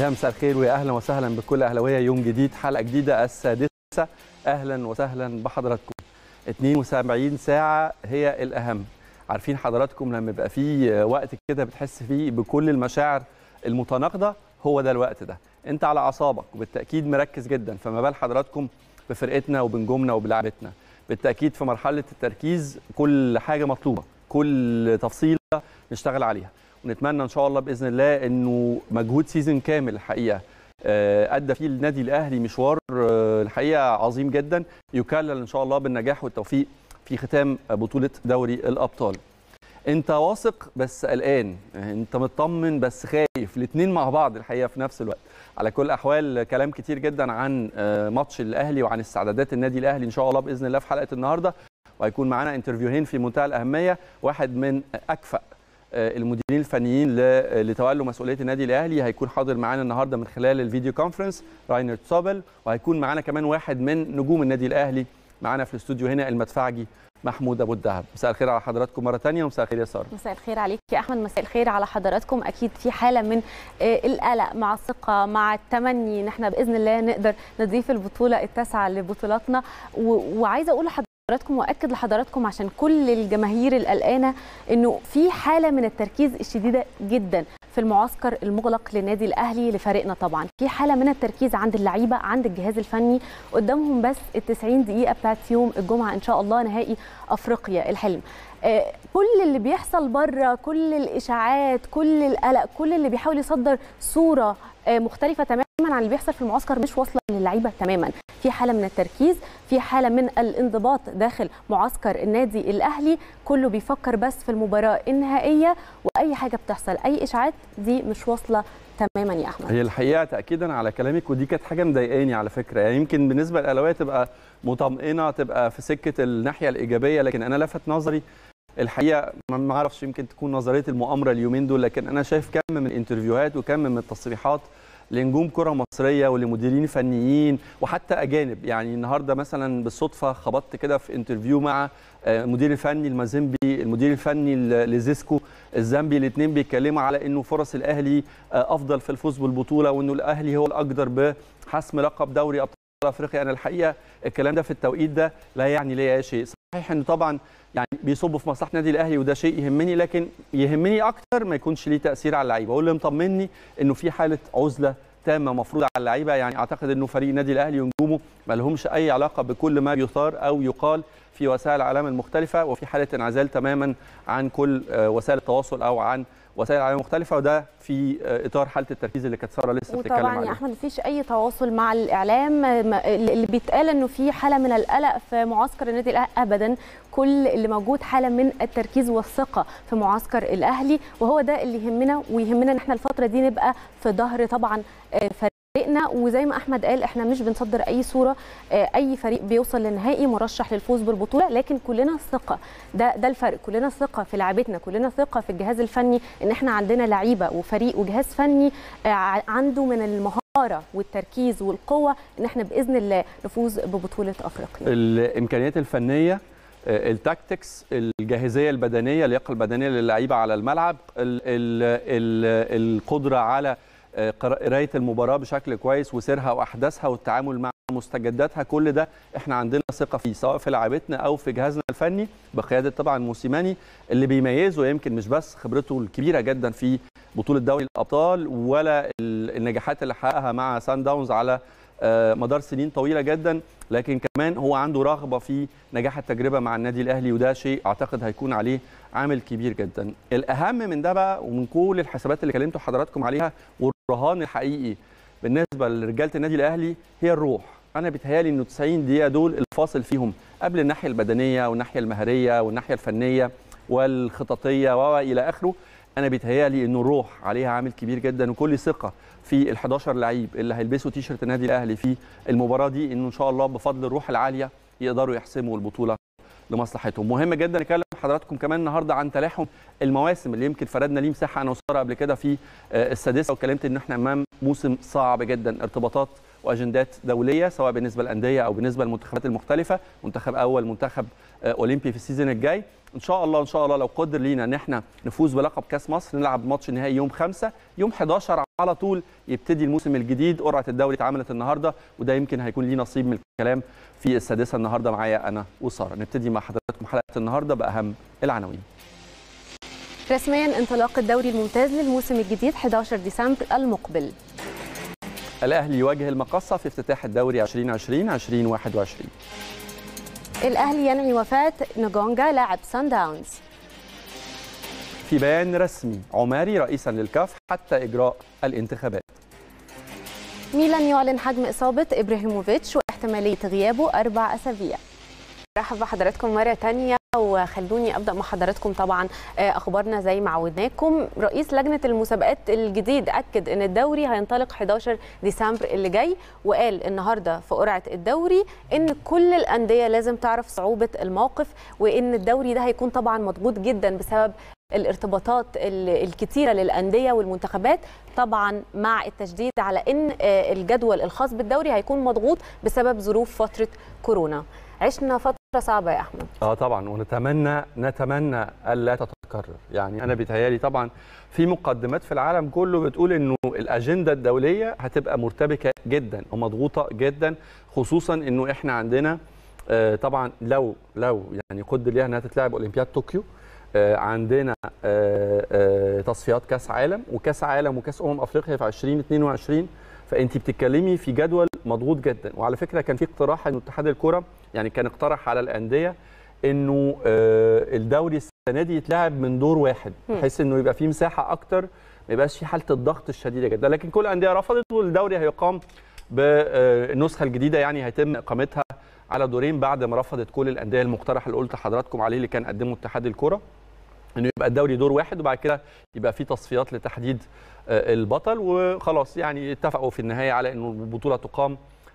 يا مساء الخير ويا اهلا وسهلا بكل اهلاويه. يوم جديد، حلقه جديده، السادسه. اهلا وسهلا بحضراتكم. 72 ساعه هي الاهم. عارفين حضراتكم لما يبقى في وقت كده بتحس فيه بكل المشاعر المتناقضه، هو ده الوقت ده. انت على اعصابك وبالتاكيد مركز جدا، فما بال حضراتكم بفرقتنا وبنجومنا وبلعبتنا. بالتاكيد في مرحله التركيز كل حاجه مطلوبه، كل تفصيله نشتغل عليها، ونتمنى ان شاء الله باذن الله انه مجهود سيزون كامل الحقيقه ادى فيه النادي الاهلي مشوار الحقيقه عظيم جدا، يكلل ان شاء الله بالنجاح والتوفيق في ختام بطوله دوري الابطال. انت واثق بس قلقان، انت مطمن بس خايف، الاثنين مع بعض الحقيقه في نفس الوقت. على كل الاحوال كلام كتير جدا عن ماتش الاهلي وعن استعدادات النادي الاهلي ان شاء الله باذن الله في حلقه النهارده، وهيكون معانا انترفيوهين في منتهى الاهميه. واحد من اكفأ المديرين الفنيين لتولوا مسؤوليه النادي الاهلي هيكون حاضر معانا النهارده من خلال الفيديو كونفرنس، راينر تسوبل، وهيكون معانا كمان واحد من نجوم النادي الاهلي معانا في الاستوديو هنا، المدفعجي محمود ابو الدهب. مساء الخير على حضراتكم مره ثانيه، ومساء الخير يا ساره. مساء الخير عليك يا احمد، مساء الخير على حضراتكم. اكيد في حاله من القلق مع الثقه مع التمني ان احنا باذن الله نقدر نضيف البطوله التاسعه لبطولاتنا، وعايزه اقول لحضراتكم واكد لحضراتكم عشان كل الجماهير القلقانه انه في حاله من التركيز الشديده جدا في المعسكر المغلق للنادي الاهلي لفريقنا. طبعا في حاله من التركيز عند اللعيبه، عند الجهاز الفني، قدامهم بس ال90 دقيقه بتاعت يوم الجمعه ان شاء الله نهائي افريقيا الحلم. كل اللي بيحصل بره، كل الاشاعات، كل القلق، كل اللي بيحاول يصدر صوره مختلفه تماما عن اللي بيحصل في المعسكر مش واصله للعيبه تماما. في حاله من التركيز، في حاله من الانضباط داخل معسكر النادي الاهلي، كله بيفكر بس في المباراه النهائيه، واي حاجه بتحصل، اي اشاعات دي مش واصله تماما يا احمد. هي الحقيقه تاكيدا على كلامك، ودي كانت حاجه مضايقاني على فكره، يعني يمكن بالنسبه للاهلاويه تبقى مطمئنه، تبقى في سكه الناحيه الايجابيه، لكن انا لفت نظري الحقيقه، ما اعرفش يمكن تكون نظريه المؤامره اليومين دول، لكن انا شايف كم من الانترفيوهات وكم من التصريحات لنجوم كره مصريه ولمديرين فنيين وحتى اجانب. يعني النهارده مثلا بالصدفه خبطت كده في انترفيو مع المدير الفني المازيمبي، المدير الفني لزيسكو الزامبي، الاثنين بيتكلموا على انه فرص الاهلي افضل في الفوز بالبطوله، وانه الاهلي هو الاقدر بحسم لقب دوري ابطال افريقيا. انا الحقيقه الكلام ده في التوقيت ده لا يعني لي اي شيء. صحيح انه طبعا يعني بيصبوا في مصلحه النادي الاهلي وده شيء يهمني، لكن يهمني اكتر ما يكونش ليه تاثير على اللعيبه. واللي مطمني انه في حاله عزله تامه مفروضه على اللعيبه. يعني اعتقد انه فريق النادي الاهلي ونجومه ما لهمش اي علاقه بكل ما يثار او يقال في وسائل الاعلام المختلفه، وفي حاله انعزال تماما عن كل وسائل التواصل او عن وسائل الاعلام المختلفه، وده في اطار حاله التركيز اللي كانت ساره لسه بتتكلم عليها. وطبعا يا احمد مفيش اي تواصل مع الاعلام، اللي بيتقال انه في حاله من القلق في معسكر النادي الاهلي ابدا. كل اللي موجود حاله من التركيز والثقه في معسكر الاهلي، وهو ده اللي يهمنا، ويهمنا ان احنا الفتره دي نبقى في ظهر طبعا فريقنا. وزي ما احمد قال احنا مش بنصدر اي صوره، اي فريق بيوصل للنهائي مرشح للفوز بالبطوله، لكن كلنا ثقه، ده الفرق، كلنا ثقه في لعيبتنا، كلنا ثقه في الجهاز الفني، ان احنا عندنا لعيبه وفريق وجهاز فني عنده من المهاره والتركيز والقوه ان احنا باذن الله نفوز ببطوله افريقيا. الامكانيات الفنيه، التاكتكس، الجاهزيه البدنيه، اللياقه البدنيه للعيبه على الملعب، القدره على قرايه المباراه بشكل كويس وسيرها واحداثها والتعامل مع مستجداتها، كل ده احنا عندنا ثقه فيه، سواء في لعيبتنا او في جهازنا الفني بقياده طبعا موسيماني، اللي بيميزه يمكن مش بس خبرته الكبيره جدا في بطوله دوري الابطال ولا النجاحات اللي حققها مع سان داونز على مدار سنين طويله جدا، لكن كمان هو عنده رغبه في نجاح التجربه مع النادي الاهلي، وده شيء اعتقد هيكون عليه عامل كبير جدا. الاهم من ده بقى ومن كل الحسابات اللي كلمتوا حضراتكم عليها، والرهان الحقيقي بالنسبه لرجاله النادي الاهلي هي الروح. انا بيتهيالي انه 90 دقيقه دول الفاصل فيهم قبل الناحيه البدنيه والناحيه المهريه والناحيه الفنيه والخططيه والى اخره، انا بيتهيالي انه الروح عليها عامل كبير جدا، وكل ثقه في ال11 لعيب اللي هيلبسوا تيشرت النادي الاهلي في المباراه دي، انه ان شاء الله بفضل الروح العاليه يقدروا يحسموا البطوله لمصلحتهم. مهم جدا نكلم حضراتكم كمان النهارده عن تلاحم المواسم اللي يمكن فردنا ليه مساحه انا وساره قبل كده في السادسه، واتكلمت ان احنا امام موسم صعب جدا، ارتباطات واجندات دوليه سواء بالنسبه للانديه او بالنسبه للمنتخبات المختلفه، منتخب اول، منتخب اولمبي في السيزون الجاي. ان شاء الله لو قدر لينا ان احنا نفوز بلقب كاس مصر، نلعب ماتش نهائي يوم 5، يوم 11 على طول يبتدي الموسم الجديد. قرعه الدوري اتعملت النهارده، وده يمكن هيكون ليه نصيب من الكلام في السادسه النهارده معايا انا وساره. نبتدي مع حضراتكم حلقه النهارده باهم العناوين. رسميا انطلاق الدوري الممتاز للموسم الجديد 11 ديسمبر المقبل. الاهلي يواجه المقصه في افتتاح الدوري 2020-2021. الاهلي ينعي وفاه نجونجا لاعب سان داونز. في بيان رسمي عماري رئيسا للكاف حتى اجراء الانتخابات. ميلان يعلن حجم اصابه ابراهيموفيتش واحتماليه غيابه 4 أسابيع. مرحبا بحضراتكم مرة تانية، وخلوني أبدأ مع حضراتكم طبعا أخبارنا زي ما عودناكم. رئيس لجنة المسابقات الجديد أكد أن الدوري هينطلق 11 ديسمبر اللي جاي، وقال النهاردة في قرعة الدوري أن كل الأندية لازم تعرف صعوبة الموقف، وأن الدوري ده هيكون طبعا مضغوط جدا بسبب الارتباطات الكتيرة للأندية والمنتخبات، طبعا مع التشديد على أن الجدول الخاص بالدوري هيكون مضغوط بسبب ظروف فترة كورونا. عشنا فترة صعبة يا أحمد. طبعا، ونتمنى ألا تتكرر. يعني أنا بيتهيالي طبعا في مقدمات في العالم كله بتقول إنه الأجندة الدولية هتبقى مرتبكة جدا ومضغوطة جدا، خصوصا إنه إحنا عندنا طبعا لو يعني قدر ليها إنها تتلعب أولمبياد طوكيو، عندنا تصفيات كأس عالم وكأس عالم وكأس أفريقيا في 2022، فأنت بتتكلمي في جدول مضغوط جدا. وعلى فكرة كان في اقتراح إنه اتحاد الكرة يعني كان اقترح على الأندية إنه الدوري السنة دي يتلعب من دور واحد، بحيث إنه يبقى فيه مساحة أكتر، ما يبقاش في حالة الضغط الشديدة جدا. لكن كل الأندية رفضت، والدوري هيقام بالنسخة الجديدة، يعني هيتم إقامتها على دورين بعد ما رفضت كل الأندية المقترح اللي قلت لحضراتكم عليه اللي كان قدمه اتحاد الكرة، انه يبقى الدوري دور واحد وبعد كده يبقى في تصفيات لتحديد البطل. وخلاص يعني اتفقوا في النهايه على انه البطوله تقام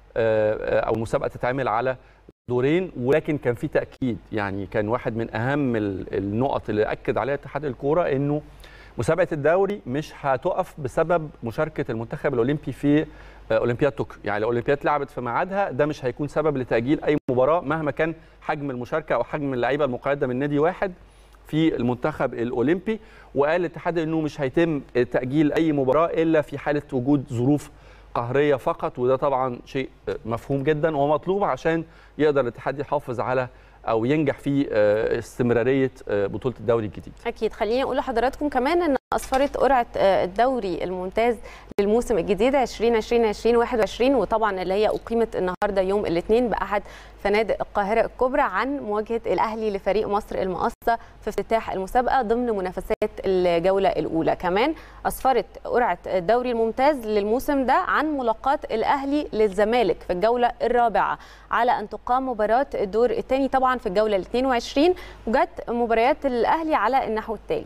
او المسابقه تتعمل على دورين. ولكن كان في تاكيد، يعني كان واحد من اهم النقط اللي اكد عليها اتحاد الكوره انه مسابقه الدوري مش هتقف بسبب مشاركه المنتخب الاولمبي في اولمبياد طوكيو. يعني لو الاولمبياد لعبت في ميعادها ده مش هيكون سبب لتاجيل اي مباراه مهما كان حجم المشاركه او حجم اللعيبه المقيده من نادي واحد في المنتخب الاولمبي. وقال الاتحاد انه مش هيتم تاجيل اي مباراه الا في حاله وجود ظروف قهريه فقط، وده طبعا شيء مفهوم جدا ومطلوب عشان يقدر الاتحاد يحافظ على او ينجح في استمراريه بطوله الدوري الجديد. اكيد. خليني اقول لحضراتكم كمان ان اسفرت قرعه الدوري الممتاز للموسم الجديد 2020-2021، وطبعا اللي هي اقيمت النهارده يوم الاثنين باحد فنادق القاهره الكبرى، عن مواجهه الاهلي لفريق مصر المقاصه في افتتاح المسابقه ضمن منافسات الجوله الاولى. كمان اسفرت قرعه الدوري الممتاز للموسم ده عن ملاقاه الاهلي للزمالك في الجوله الرابعه، على ان تقام مباراه الدور الثاني طبعا في الجوله ال22، وجت مباريات الاهلي على النحو التالي.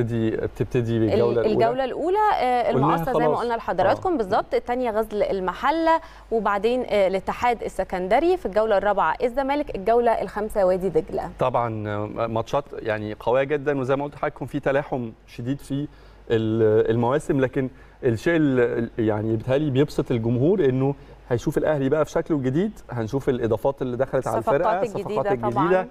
بتبتدي الجوله الاولى المقاصه زي ما قلنا لحضراتكم بالظبط، الثانيه غزل المحله، وبعدين الاتحاد السكندري في الجوله الرابعه الزمالك، الجوله الخامسه وادي دجله. طبعا ماتشات يعني قويه جدا، وزي ما قلت لحضراتكم في تلاحم شديد في المواسم. لكن الشيء اللي يعني بيتهيألي بيبسط الجمهور انه هيشوف الاهلي بقى في شكله الجديد، هنشوف الاضافات اللي دخلت على الفرقه، الصفقات الجديده.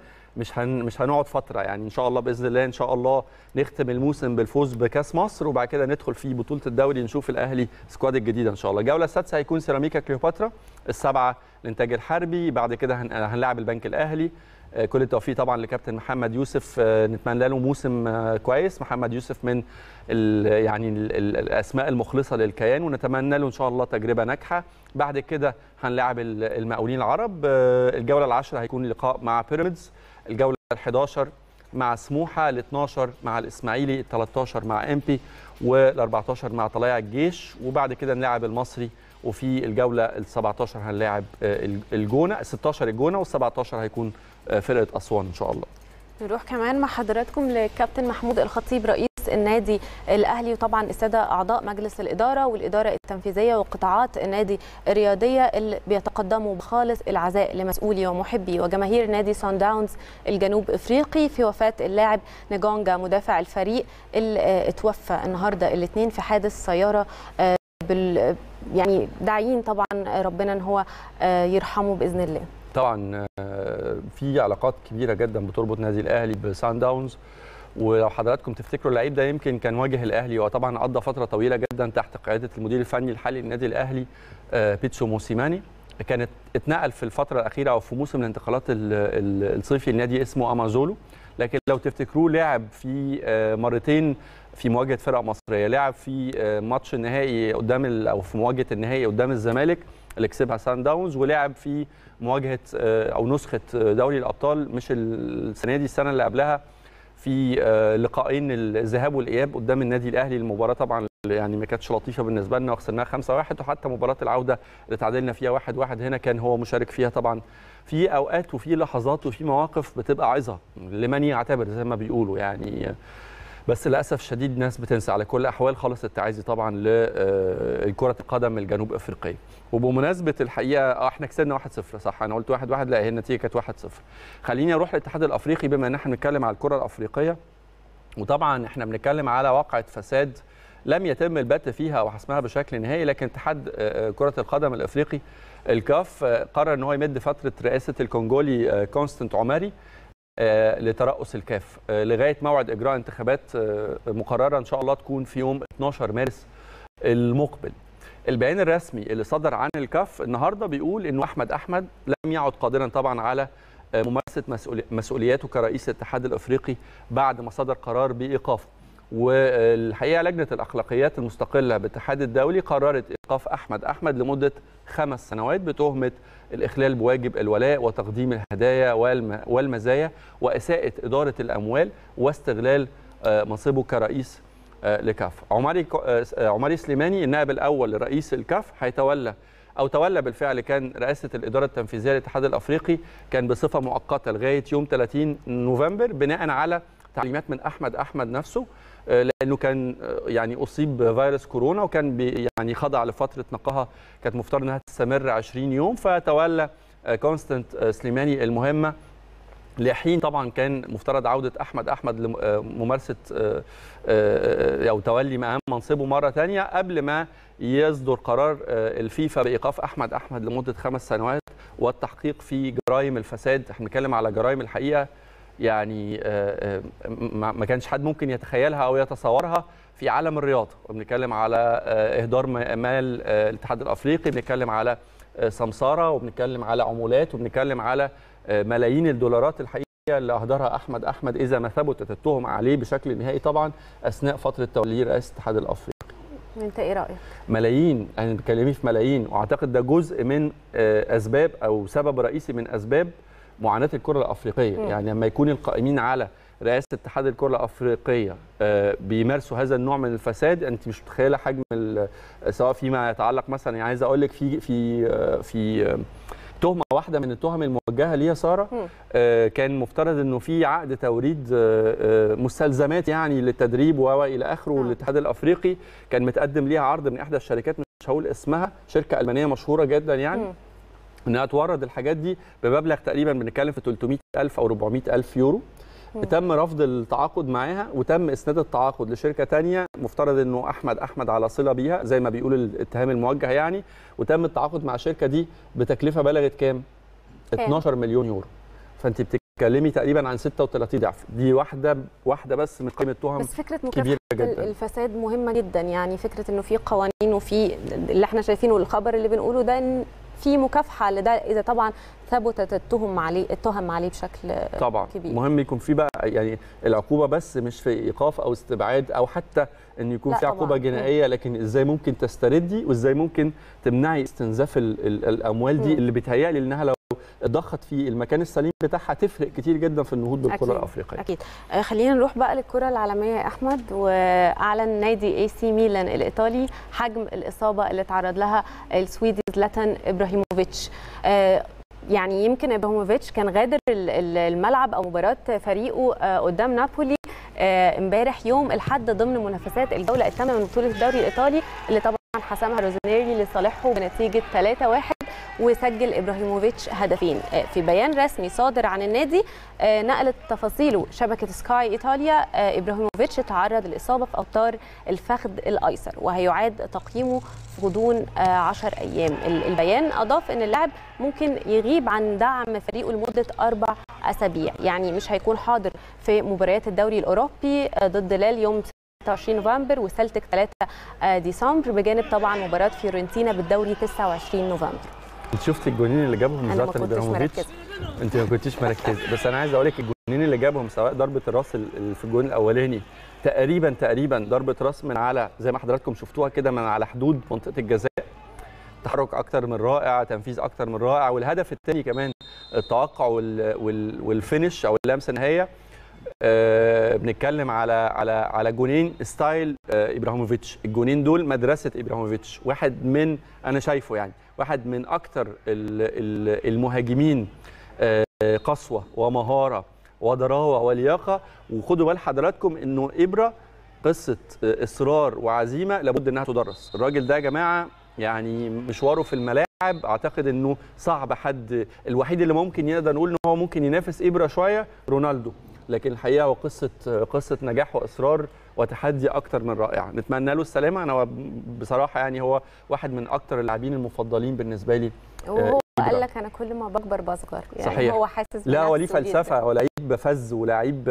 مش هنقعد فتره، يعني ان شاء الله باذن الله ان شاء الله نختم الموسم بالفوز بكاس مصر، وبعد كده ندخل في بطوله الدوري نشوف الاهلي سكواد الجديده ان شاء الله. الجوله السادسه هيكون سيراميكا كليوباترا، السابعه الانتاج الحربي، بعد كده هنلاعب البنك الاهلي. كل التوفيق طبعا لكابتن محمد يوسف، نتمنى له موسم كويس. محمد يوسف من يعني الاسماء المخلصه للكيان، ونتمنى له ان شاء الله تجربه ناجحه. بعد كده هنلاعب المقاولين العرب. الجوله العاشره هيكون لقاء مع بيراميدز، الجوله ال11 مع سموحه، ال12 مع الاسماعيلي، ال13 مع امبي، وال14 مع طلائع الجيش، وبعد كده نلاعب المصري، وفي الجوله ال17 هنلاعب الجونه، ال16 الجونه، وال17 هيكون فرقه اسوان ان شاء الله. نروح كمان مع حضراتكم لكابتن محمود الخطيب رئيس النادي الاهلي، وطبعا الساده اعضاء مجلس الاداره والاداره التنفيذيه وقطاعات النادي الرياضيه اللي بيتقدموا بخالص العزاء لمسؤولي ومحبي وجماهير نادي سان داونز الجنوب افريقي في وفاه اللاعب نجونجا مدافع الفريق اللي اتوفى النهارده الاثنين في حادث سياره. يعني داعيين طبعا ربنا ان هو يرحمه باذن الله. طبعا في علاقات كبيره جدا بتربط نادي الاهلي بسان داونز، ولو حضراتكم تفتكروا اللعيب ده يمكن كان واجه الاهلي، وطبعا قضى فتره طويله جدا تحت قياده المدير الفني الحالي للنادي الاهلي بيتسو موسيماني. كانت اتنقل في الفتره الاخيره او في موسم الانتقالات الصيفي النادي اسمه امازولو، لكن لو تفتكروه لعب في مرتين في مواجهه فرق مصريه، لعب في ماتش النهائي قدام او في مواجهه النهائي قدام الزمالك اللي كسبها سان داونز، ولعب في مواجهه او نسخه دوري الابطال مش السنه دي السنه اللي قبلها في لقاءين الذهاب والاياب قدام النادي الاهلي. المباراه طبعا يعني ما كانتش لطيفه بالنسبه لنا وخسرناها 5-1، وحتى مباراه العوده اللي تعادلنا فيها 1-1 هنا كان هو مشارك فيها. طبعا في اوقات وفي لحظات وفي مواقف بتبقى عظه لمن يعتبر زي ما بيقولوا يعني، بس للاسف الشديد ناس بتنسى. على كل الاحوال خلص التعازي طبعا لكره القدم الجنوب افريقيه. وبمناسبه الحقيقه احنا كسبنا 1-0 صح؟ انا قلت 1-1، لا هي النتيجه كانت 1-0. خليني اروح للاتحاد الافريقي بما ان احنا بنتكلم على الكره الافريقيه، وطبعا احنا بنتكلم على واقعه فساد لم يتم البت فيها او حسمها بشكل نهائي، لكن اتحاد كره القدم الافريقي الكاف قرر ان هو يمد فتره رئاسه الكونجولي كونستانت عماري لترأس الكاف لغايه موعد اجراء انتخابات مقرره ان شاء الله تكون في يوم 12 مارس المقبل. البيان الرسمي اللي صدر عن الكاف النهارده بيقول انه احمد لم يعد قادرا طبعا على ممارسه مسؤولياته كرئيس الاتحاد الافريقي بعد ما صدر قرار بايقافه. والحقيقه لجنه الاخلاقيات المستقله بالاتحاد الدولي قررت ايقاف احمد لمده 5 سنوات بتهمه الاخلال بواجب الولاء وتقديم الهدايا والمزايا واساءه اداره الاموال واستغلال منصبه كرئيس لكاف. عماري سليماني النائب الاول لرئيس الكاف تولى بالفعل كان رئاسه الاداره التنفيذيه للاتحاد الافريقي، كان بصفه مؤقته لغايه يوم 30 نوفمبر بناء على تعليمات من احمد نفسه، لانه كان يعني اصيب بفيروس كورونا وكان يعني خضع لفتره نقاهه كانت مفترض انها تستمر 20 يوم، فتولى كونستانت سليماني المهمه لحين طبعا كان مفترض عوده احمد لممارسه او تولي مهام منصبه مره ثانيه قبل ما يصدر قرار الفيفا بايقاف احمد لمده 5 سنوات والتحقيق في جرائم الفساد. احنا بنتكلم على جرائم الحقيقه يعني ما كانش حد ممكن يتخيلها او يتصورها في عالم الرياضه. بنتكلم على اهدار مال الاتحاد الافريقي، بنتكلم على سمساره، وبنتكلم على عمولات، وبنتكلم على ملايين الدولارات الحقيقه اللي اهدرها احمد اذا ما ثبتت التهم عليه بشكل نهائي طبعا اثناء فتره توليه رئاسه الاتحاد الافريقي. انت ايه رايك؟ ملايين، انا بتكلمي في ملايين، واعتقد ده جزء من اسباب او سبب رئيسي من اسباب معاناه الكره الافريقيه. يعني لما يكون القائمين على رئاسه اتحاد الكره الافريقيه بيمارسوا هذا النوع من الفساد، انت مش متخيله حجم سواء فيما يتعلق مثلا، يعني عايز اقول لك في تهمه واحده من التهم الموجهه ليها ساره، كان مفترض انه في عقد توريد مستلزمات يعني للتدريب والى اخره، والاتحاد الافريقي كان متقدم ليها عرض من احدى الشركات مش هقول اسمها، شركه المانيه مشهوره جدا يعني، انها تورد الحاجات دي بمبلغ تقريبا بنتكلم في 300,000 او 400,000 يورو. تم رفض التعاقد معاها وتم اسناد التعاقد لشركه ثانيه مفترض انه احمد على صله بيها زي ما بيقول الاتهام الموجه يعني، وتم التعاقد مع الشركه دي بتكلفه بلغت كام؟ 12 مليون يورو. فانت بتتكلمي تقريبا عن 36 ضعف. دي واحده بس من قيمه التهم. بس فكره مكافحه الفساد مهمه جدا، يعني فكره انه في قوانين وفي اللي احنا شايفينه الخبر اللي بنقوله ده ان في مكافحه لده اذا طبعا ثبتت التهم عليه بشكل طبعا كبير. مهم يكون في بقى يعني العقوبه بس مش في ايقاف او استبعاد او حتى ان يكون في عقوبه جنائيه، لكن ازاي ممكن تستردي وازاي ممكن تمنعي استنزاف الاموال دي اللي بيتهيألي انها لو اتضخت في المكان السليم بتاعها تفرق كتير جدا في النهوض بالكره الافريقيه. اكيد. خلينا نروح بقى للكره العالميه يا احمد. واعلن نادي اي سي ميلان الايطالي حجم الاصابه اللي تعرض لها السويدي زلاتان ابراهيموفيتش. يعني يمكن ابراهيموفيتش كان غادر الملعب او مباراه فريقه قدام نابولي امبارح يوم الاحد ضمن منافسات الجوله الثامنه من بطوله الدوري الايطالي اللي طبعا حسمها روزانيري لصالحه بنتيجه 3-1، وسجل ابراهيموفيتش هدفين. في بيان رسمي صادر عن النادي نقلت تفاصيله شبكه سكاي ايطاليا، ابراهيموفيتش تعرض لاصابه في اوتار الفخذ الايسر وهيعاد تقييمه في غضون 10 ايام. البيان اضاف ان اللاعب ممكن يغيب عن دعم فريقه لمده 4 اسابيع، يعني مش هيكون حاضر في مباريات الدوري الاوروبي ضد ليل يوم 26 نوفمبر وسلتك 3 ديسمبر، بجانب طبعا مباراه فيورنتينا بالدوري 29 نوفمبر. انت شفتي الجونين اللي جابهم زلاتان ابراهيموفيتش؟ انت ما كنتيش مركزه، بس انا عايز اقول لك الجونين اللي جابهم سواء ضربه الراس اللي في الجون الاولاني تقريبا ضربه راس من على زي ما حضراتكم شفتوها كده من على حدود منطقه الجزاء، تحرك اكتر من رائع، تنفيذ اكتر من رائع، والهدف الثاني كمان التوقع والفينش او اللمسه النهائيه. بنتكلم على جونين ستايل ابراهيموفيتش، الجونين دول مدرسه ابراهيموفيتش، واحد من انا شايفه يعني واحد من اكتر المهاجمين قسوه ومهاره وضراوه ولياقه. وخدوا بال حضراتكم انه ابره قصه اصرار وعزيمه لابد انها تدرس. الراجل ده يا جماعه يعني مشواره في الملاعب اعتقد انه صعب حد، الوحيد اللي ممكن نقدر نقول ان هو ممكن ينافس ابره شويه رونالدو، لكن الحقيقه وقصه نجاح واصرار وتحدي اكتر من رائع. نتمنى له السلامه. انا بصراحه يعني هو واحد من اكتر اللاعبين المفضلين بالنسبه لي. وهو قال لك انا كل ما بكبر بصغر، يعني صحيح. هو حاسس لا هو ليه فلسفه ولاعيب فز ولاعيب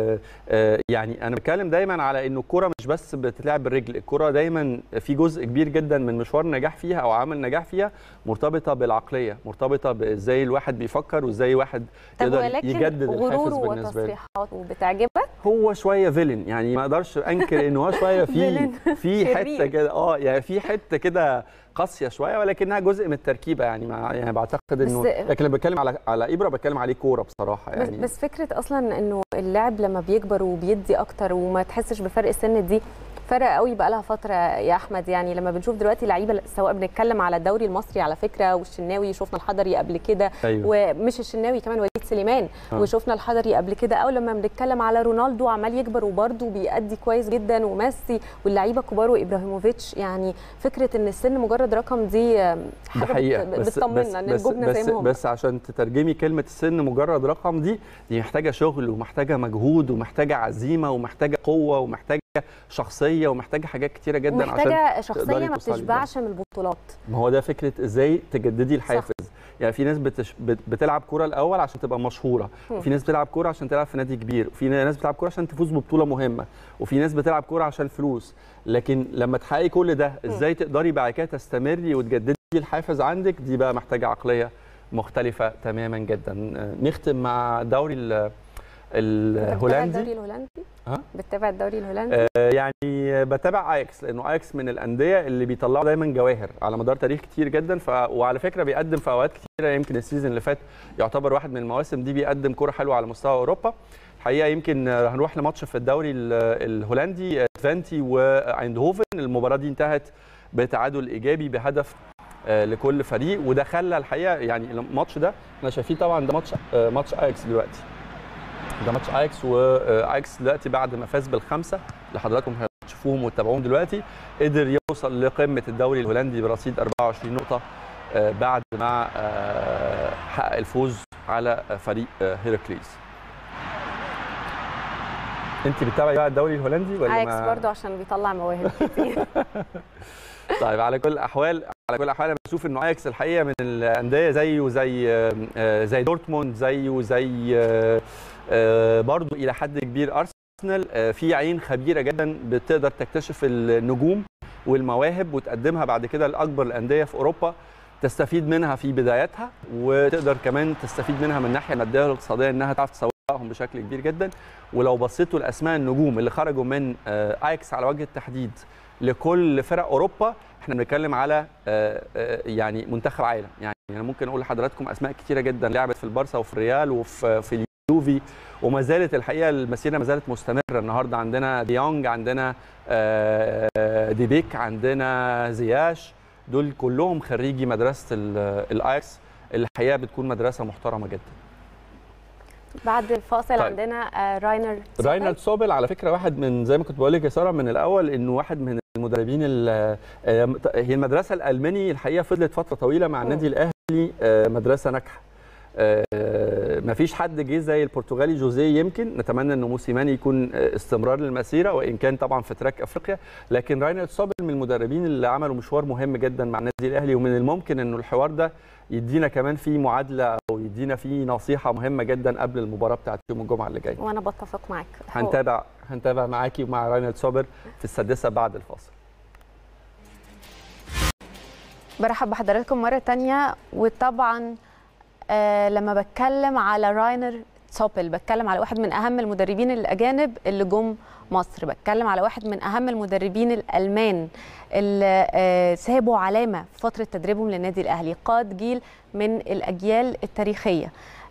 يعني انا بتكلم دايما على انه الكوره مش بس بتتلعب بالرجل، الكوره دايما في جزء كبير جدا من مشوار النجاح فيها او عمل نجاح فيها مرتبطه بالعقليه، مرتبطه بازاي الواحد بيفكر وازاي واحد يقدر يجدد الحافز بالنسبه له. وتصريحاته بتعجبك؟ هو شويه فيلن، يعني ما اقدرش انكر ان هو شويه في حته كده يعني في حته كده قاسيه شويه، ولكنها جزء من التركيبه يعني بعتقد انه، لكن انا بتكلم على ابره بتكلم عليه كوره بصراحه يعني. بس فكره اصلا انه اللاعب لما بيكبر وبيدي اكتر وما تحسش بفرق السن دي فرق قوي بقى لها فتره يا احمد. يعني لما بنشوف دلوقتي لعيبه سواء بنتكلم على الدوري المصري على فكره والشناوي، شفنا الحضري قبل كده. أيوة. ومش الشناوي كمان وليد سليمان وشفنا الحضري قبل كده، او لما بنتكلم على رونالدو عمال يكبر وبرده بيأدي كويس جدا، وميسي واللعيبه الكبار وابراهيموفيتش. يعني فكره ان السن مجرد رقم دي حاجه بتطمنا ان جبنا زي ما هم. بس عشان تترجمي كلمه السن مجرد رقم دي محتاجه شغل ومحتاجه مجهود ومحتاجه عزيمه ومحتاجه قوه ومحتاجه شخصيه ومحتاجه حاجات كتيره جدا، محتاجه شخصيه ما بتشبعش من البطولات. ما هو ده فكره ازاي تجددي الحافز. صح. يعني في ناس بتلعب كوره الاول عشان تبقى مشهوره، وفي ناس بتلعب كوره عشان تلعب في نادي كبير، وفي ناس بتلعب كوره عشان تفوز ببطوله مهمه، وفي ناس بتلعب كوره عشان الفلوس. لكن لما تحققي كل ده ازاي تقدري بعد كده تستمري وتجددي الحافز عندك؟ دي بقى محتاجه عقليه مختلفه تماما جدا. نختم مع دوري الهولندي. الدوري الهولندي؟ بتتابع الدوري الهولندي؟ يعني بتابع اياكس، لانه اياكس من الانديه اللي بيطلعوا دايما جواهر على مدار تاريخ كتير جدا. وعلى فكره بيقدم في اوقات كتيره، يمكن السيزون اللي فات يعتبر واحد من المواسم دي بيقدم كوره حلوه على مستوى اوروبا. الحقيقه يمكن هنروح لماتش في الدوري الهولندي، تفانتي وايندهوفن. المباراه دي انتهت بتعادل ايجابي بهدف لكل فريق، وده خلى الحقيقه يعني الماتش ده احنا شايفين طبعا ده ماتش اياكس دلوقتي. ده ماتش اياكس، واياكس دلوقتي بعد ما فاز بالخمسه اللي حضراتكم هتشوفوهم وتتابعوهم دلوقتي قدر يوصل لقمه الدوري الهولندي برصيد 24 نقطه بعد ما حقق الفوز على فريق هيراكليز. انت بتتابعي بقى الدوري الهولندي ولا اياكس برضه عشان بيطلع مواهب كتير؟ طيب على كل الاحوال انا بشوف انه اياكس الحقيقه من الانديه زي دورتموند زي برضو الى حد كبير ارسنال، في عين خبيره جدا بتقدر تكتشف النجوم والمواهب وتقدمها بعد كده لاكبر الانديه في اوروبا، تستفيد منها في بداياتها، وتقدر كمان تستفيد منها من الناحيه الماديه والاقتصاديه انها تعرف تسوقهم بشكل كبير جدا. ولو بصيتوا لاسماء النجوم اللي خرجوا من اياكس على وجه التحديد لكل فرق اوروبا، احنا بنتكلم على يعني منتخب عالم. يعني انا ممكن اقول لحضراتكم اسماء كتيره جدا لعبت في البارسا وفي الريال وفي اليوفي، وما زالت الحقيقه المسيره ما زالت مستمره. النهارده عندنا ديونج، عندنا ديبيك، عندنا زياش، دول كلهم خريجي مدرسه الاياكس. الحقيقه بتكون مدرسه محترمه جدا. بعد الفاصل طيب. عندنا راينر سوبل. على فكره واحد من زي ما كنت بقول لك يا ساره من الاول انه واحد من المدربين هي المدرسه الالماني الحقيقه فضلت فتره طويله مع النادي الاهلي مدرسه ناجحه. مفيش حد جه زي البرتغالي جوزيه، يمكن نتمنى انه موسيماني يكون استمرار للمسيره، وان كان طبعا في تراك افريقيا، لكن راينارد صوبل من المدربين اللي عملوا مشوار مهم جدا مع النادي الاهلي، ومن الممكن انه الحوار ده يدينا كمان فيه معادله او يدينا فيه نصيحه مهمه جدا قبل المباراه بتاعت يوم الجمعه اللي جاي. وانا بتفق معاك. هنتابع معاكي ومع راينارد صوبل في السادسه بعد الفاصل. برحب بحضراتكم مره ثانيه. وطبعا لما بتكلم على راينر صوبل بتكلم على واحد من اهم المدربين الاجانب اللي جم مصر، بتكلم على واحد من اهم المدربين الالمان اللي سابوا علامه في فتره تدريبهم للنادي الاهلي، قاد جيل من الاجيال التاريخيه،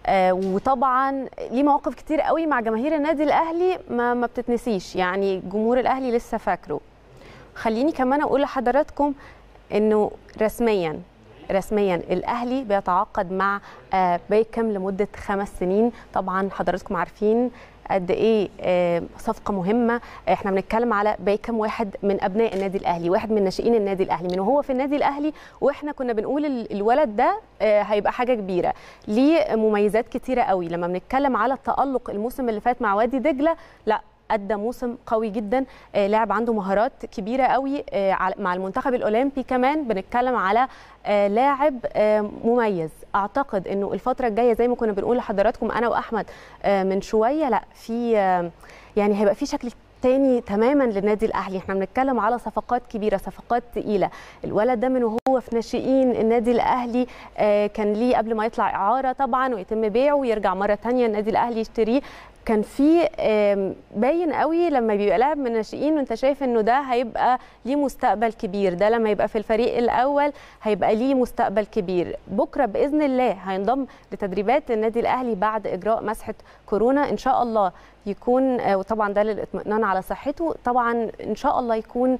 وطبعا ليه مواقف كتير قوي مع جماهير النادي الاهلي ما بتتنسيش، يعني جمهور الاهلي لسه فاكره. خليني كمان اقول لحضراتكم انه رسميا الاهلي بيتعاقد مع بيكم لمده 5 سنين. طبعا حضراتكم عارفين قد ايه صفقه مهمه. احنا بنتكلم على بيكم، واحد من ابناء النادي الاهلي، واحد من ناشئين النادي الاهلي، من وهو في النادي الاهلي واحنا كنا بنقول الولد ده هيبقى حاجه كبيره. ليه مميزات كتيره قوي. لما بنتكلم على التالق الموسم اللي فات مع وادي دجله، لا أدى موسم قوي جدا، لاعب عنده مهارات كبيرة قوي مع المنتخب الأولمبي. كمان بنتكلم على لاعب مميز. أعتقد أنه الفترة الجاية زي ما كنا بنقول لحضراتكم أنا وأحمد من شوية، لا في يعني هيبقى في شكل تاني تماما للنادي الاهلي. احنا بنتكلم على صفقات كبيره، صفقات ثقيله. الولد ده من وهو في ناشئين النادي الاهلي كان ليه قبل ما يطلع اعاره طبعا ويتم بيعه ويرجع مره ثانيه النادي الاهلي يشتريه. كان في باين قوي لما بيبقى لاعب من الناشئين وانت شايف انه ده هيبقى ليه مستقبل كبير، ده لما يبقى في الفريق الاول هيبقى ليه مستقبل كبير. بكره باذن الله هينضم لتدريبات النادي الاهلي بعد اجراء مسحه كورونا ان شاء الله يكون، وطبعا ده للاطمئنان على صحته، طبعا ان شاء الله يكون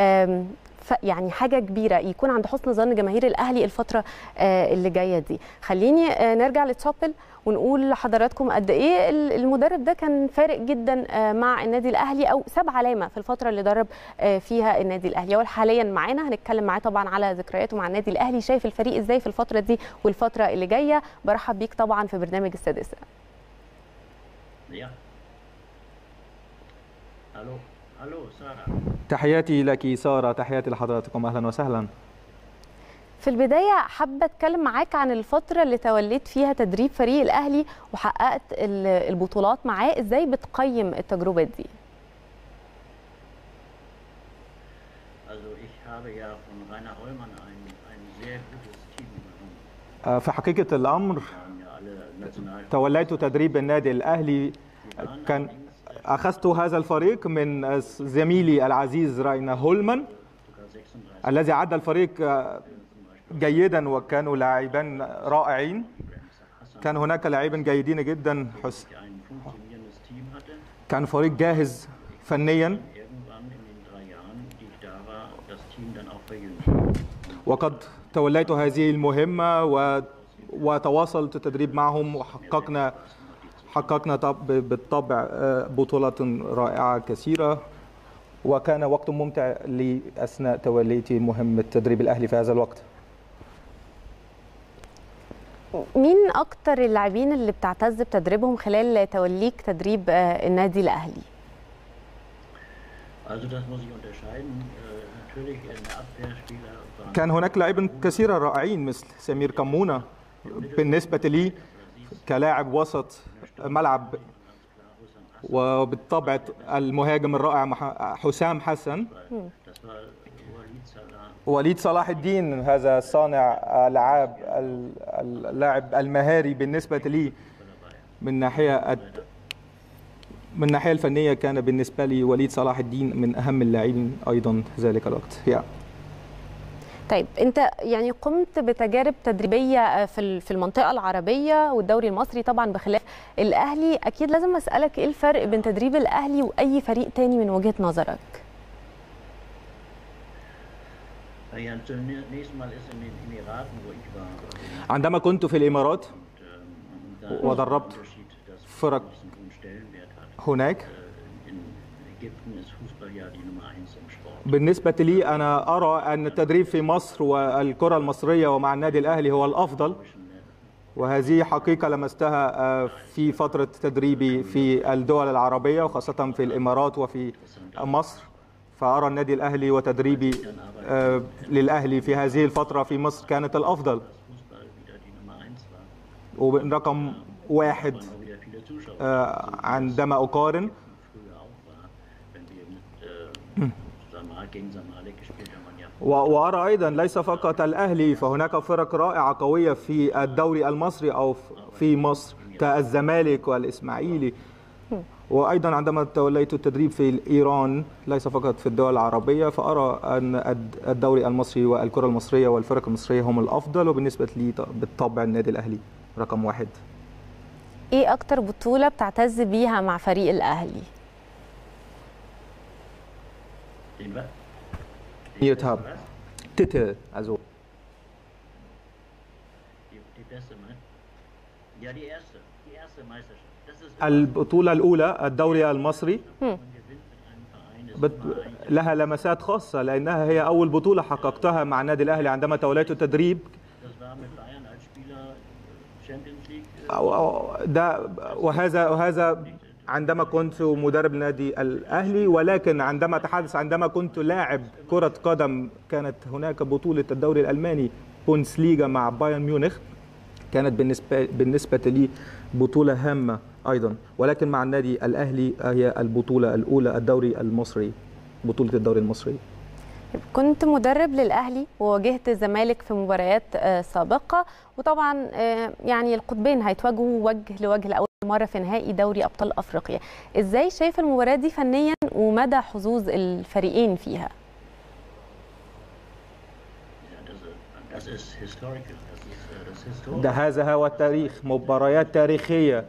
يعني حاجه كبيره، يكون عند حسن ظن جماهير الاهلي الفتره اللي جايه دي. خليني نرجع لتصوبل ونقول لحضراتكم قد ايه المدرب ده كان فارق جدا مع النادي الاهلي، او ساب علامه في الفتره اللي درب فيها النادي الاهلي. هو حاليا معانا، هنتكلم معاه طبعا على ذكرياته مع النادي الاهلي، شايف الفريق ازاي في الفتره دي والفتره اللي جايه. برحب بيك طبعا في برنامج السادسه. الو ساره. تحياتي لك ساره، تحياتي لحضراتكم، اهلا وسهلا. في البدايه حابه اتكلم معاك عن الفتره اللي توليت فيها تدريب فريق الاهلي وحققت البطولات معاه، ازاي بتقيم التجربه دي؟ في حقيقه الامر توليت تدريب النادي الاهلي، كان أخذت هذا الفريق من زميلي العزيز راينا هولمان الذي عد الفريق جيدا، وكانوا لاعبين رائعين، كان هناك لاعبين جيدين جدا، كان فريق جاهز فنيا، وقد توليت هذه المهمة وتواصلت التدريب معهم وحققنا بالطبع بطولات رائعة كثيرة، وكان وقت ممتع لي أثناء توليتي مهمة تدريب الأهلي في هذا الوقت. مين أكتر اللاعبين اللي بتعتز بتدريبهم خلال توليك تدريب النادي الأهلي؟ كان هناك لاعبين كثيرا رائعين مثل سمير كمونة، بالنسبة لي كلاعب وسط ملعب، وبالطبع المهاجم الرائع حسام حسن، وليد صلاح الدين، هذا صانع العاب اللاعب المهاري بالنسبة لي من الناحية الفنية. كان بالنسبة لي وليد صلاح الدين من أهم اللاعبين أيضا ذلك الوقت. طيب انت يعني قمت بتجارب تدريبيه في المنطقه العربيه والدوري المصري طبعا بخلاف الاهلي، اكيد لازم اسالك ايه الفرق بين تدريب الاهلي واي فريق تاني من وجهه نظرك؟ عندما كنت في الامارات ودربت فرق هناك، بالنسبة لي أنا أرى أن التدريب في مصر والكرة المصرية ومع النادي الأهلي هو الأفضل، وهذه حقيقة لمستها في فترة تدريبي في الدول العربية وخاصة في الإمارات وفي مصر. فأرى النادي الأهلي وتدريبي للأهلي في هذه الفترة في مصر كانت الأفضل ورقم واحد عندما أقارن. وأرى أيضا ليس فقط الأهلي، فهناك فرق رائعة قوية في الدوري المصري أو في مصر كالزمالك والإسماعيلي. وأيضا عندما توليت التدريب في إيران ليس فقط في الدول العربية، فأرى أن الدوري المصري والكرة المصرية والفرق المصرية هم الأفضل، وبالنسبة لي بالطبع النادي الأهلي رقم واحد. إيه أكتر بطولة بتعتز بيها مع فريق الأهلي؟ Have Titel, also البطولة الأولى الدوري المصري لها لمسات خاصة لأنها هي أول بطولة حققتها مع النادي الأهلي عندما توليت التدريب. وهذا عندما كنت مدرب النادي الأهلي، ولكن عندما كنت لاعب كرة قدم كانت هناك بطولة الدوري الألماني بوندسليغا مع بايرن ميونخ، كانت بالنسبة لي بطولة هامة أيضا. ولكن مع النادي الأهلي هي البطولة الأولى الدوري المصري، بطولة الدوري المصري. كنت مدرب للأهلي وواجهت الزمالك في مباريات سابقة، وطبعا يعني القطبين هيتواجهوا وجه لوجه لأول مرة في نهائي دوري أبطال أفريقيا. إزاي شايف المباراة دي فنيا ومدى حظوظ الفريقين فيها؟ هذا هو التاريخ، مباريات تاريخية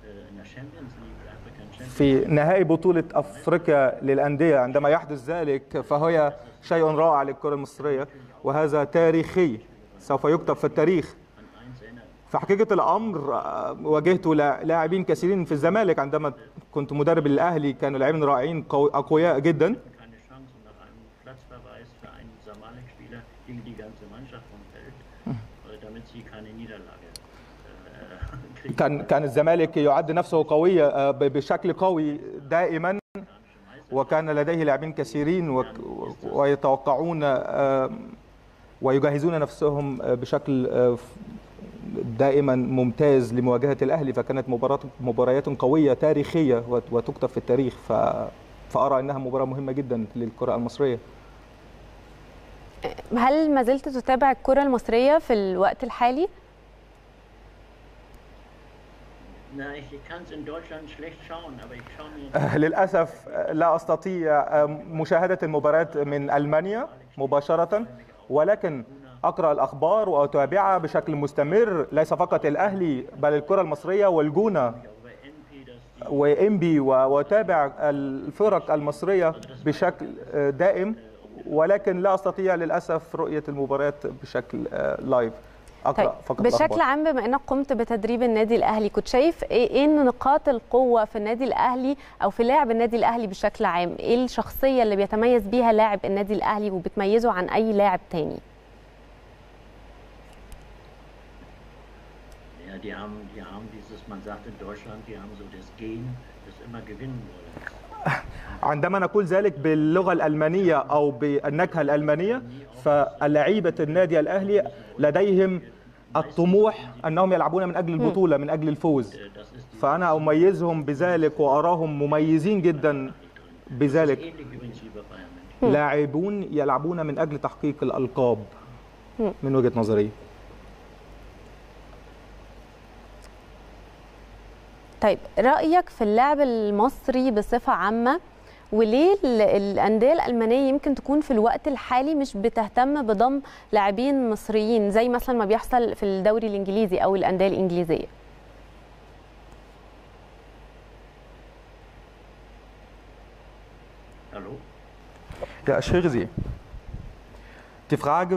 في نهائي بطولة أفريقيا للأندية. عندما يحدث ذلك فهي شيء رائع للكرة المصرية، وهذا تاريخي سوف يكتب في التاريخ. في حقيقة الأمر واجهت لاعبين كثيرين في الزمالك عندما كنت مدرب الأهلي، كانوا لاعبين رائعين أقوياء جدا. كان الزمالك يعد نفسه قوية بشكل قوي دائما، وكان لديه لاعبين كثيرين ويتوقعون ويجهزون نفسهم بشكل دائما ممتاز لمواجهة الأهلي. فكانت مباريات قوية تاريخية وتكتب في التاريخ، فأرى أنها مباراة مهمة جدا للكرة المصرية. هل ما زلت تتابع الكرة المصرية في الوقت الحالي؟ للأسف لا أستطيع مشاهدة المباريات من ألمانيا مباشرة، ولكن أقرأ الأخبار وأتابعها بشكل مستمر، ليس فقط الأهلي بل الكرة المصرية والجونة وإنبي، وأتابع الفرق المصرية بشكل دائم، ولكن لا أستطيع للأسف رؤية المباريات بشكل لايف. طيب بشكل عام بما انك قمت بتدريب النادي الاهلي، كنت شايف ايه نقاط القوه في النادي الاهلي او في لاعب النادي الاهلي بشكل عام؟ ايه الشخصيه اللي بيتميز بيها لاعب النادي الاهلي وبتميزه عن اي لاعب تاني؟ عندما نقول ذلك باللغة الألمانية أو بالنكهة الألمانية، فلاعيبة النادي الأهلي لديهم الطموح أنهم يلعبون من أجل البطولة، من أجل الفوز. فأنا أميزهم بذلك وأراهم مميزين جدا بذلك. لاعبون يلعبون من أجل تحقيق الألقاب من وجهة نظري. طيب رأيك في اللعب المصري بصفة عامة، وليه الأندية الألمانية يمكن تكون في الوقت الحالي مش بتهتم بضم لاعبين مصريين زي مثلا ما بيحصل في الدوري الإنجليزي أو الأندية الإنجليزية؟ Ja, ich höre Sie. Die Frage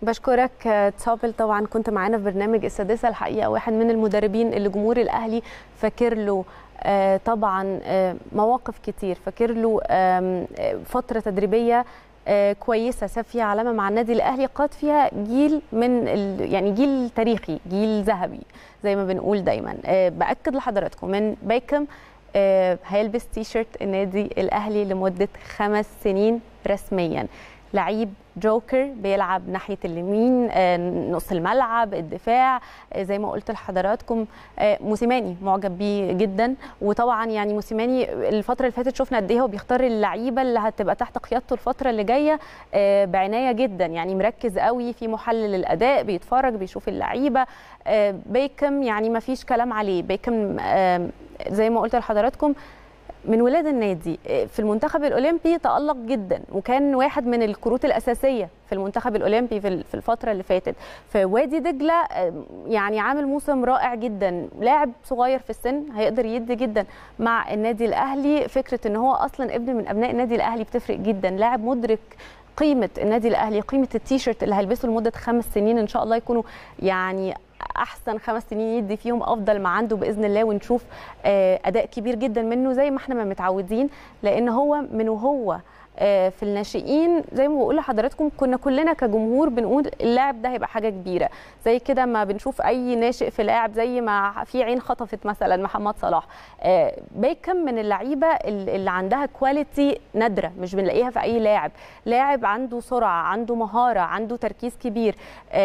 بشكرك تصابل، طبعا كنت معانا في برنامج السادسة الحقيقة، واحد من المدربين اللي جمهور الأهلي فاكر له طبعا مواقف كتير، فاكر له فترة تدريبية كويسة ساب فيها علامة مع النادي الأهلي، قاد فيها جيل من يعني جيل تاريخي، جيل ذهبي زي ما بنقول دايما. بأكد لحضراتكم من بيكم هيلبس تيشيرت النادي الأهلي لمدة 5 سنين رسميا. لعيب جوكر بيلعب ناحية اليمين، نص الملعب، الدفاع، زي ما قلت لحضراتكم. موسيماني معجب بيه جدا، وطبعا يعني موسيماني الفترة اللي فاتت شفنا قد ايه هو بيختار اللعيبة اللي هتبقى تحت قيادته الفترة اللي جاية بعناية جدا، يعني مركز قوي في محلل الأداء، بيتفرج بيشوف اللعيبة. بيكم يعني ما فيش كلام عليه، بيكم زي ما قلت لحضراتكم من ولاد النادي. في المنتخب الأولمبي تألق جدا، وكان واحد من الكروت الأساسية في المنتخب الأولمبي في الفترة اللي فاتت. في وادي دجلة يعني عامل موسم رائع جدا، لاعب صغير في السن هيقدر يدي جدا مع النادي الأهلي. فكرة ان هو أصلا ابن من أبناء النادي الأهلي بتفرق جدا، لاعب مدرك قيمة النادي الأهلي، قيمة التيشيرت اللي هيلبسه لمدة 5 سنين، إن شاء الله يكونوا يعني احسن 5 سنين يدي فيهم افضل ما عنده باذن الله، ونشوف اداء كبير جدا منه زي ما احنا ما متعودين، لان هو من وهو في الناشئين زي ما بقول لحضراتكم كنا كلنا كجمهور بنقول اللاعب ده هيبقى حاجه كبيره، زي كده ما بنشوف اي ناشئ في لاعب زي ما في عين خطفت مثلا محمد صلاح. بيكم من اللعيبه اللي عندها كواليتي نادره مش بنلاقيها في اي لاعب عنده سرعه، عنده مهاره، عنده تركيز كبير.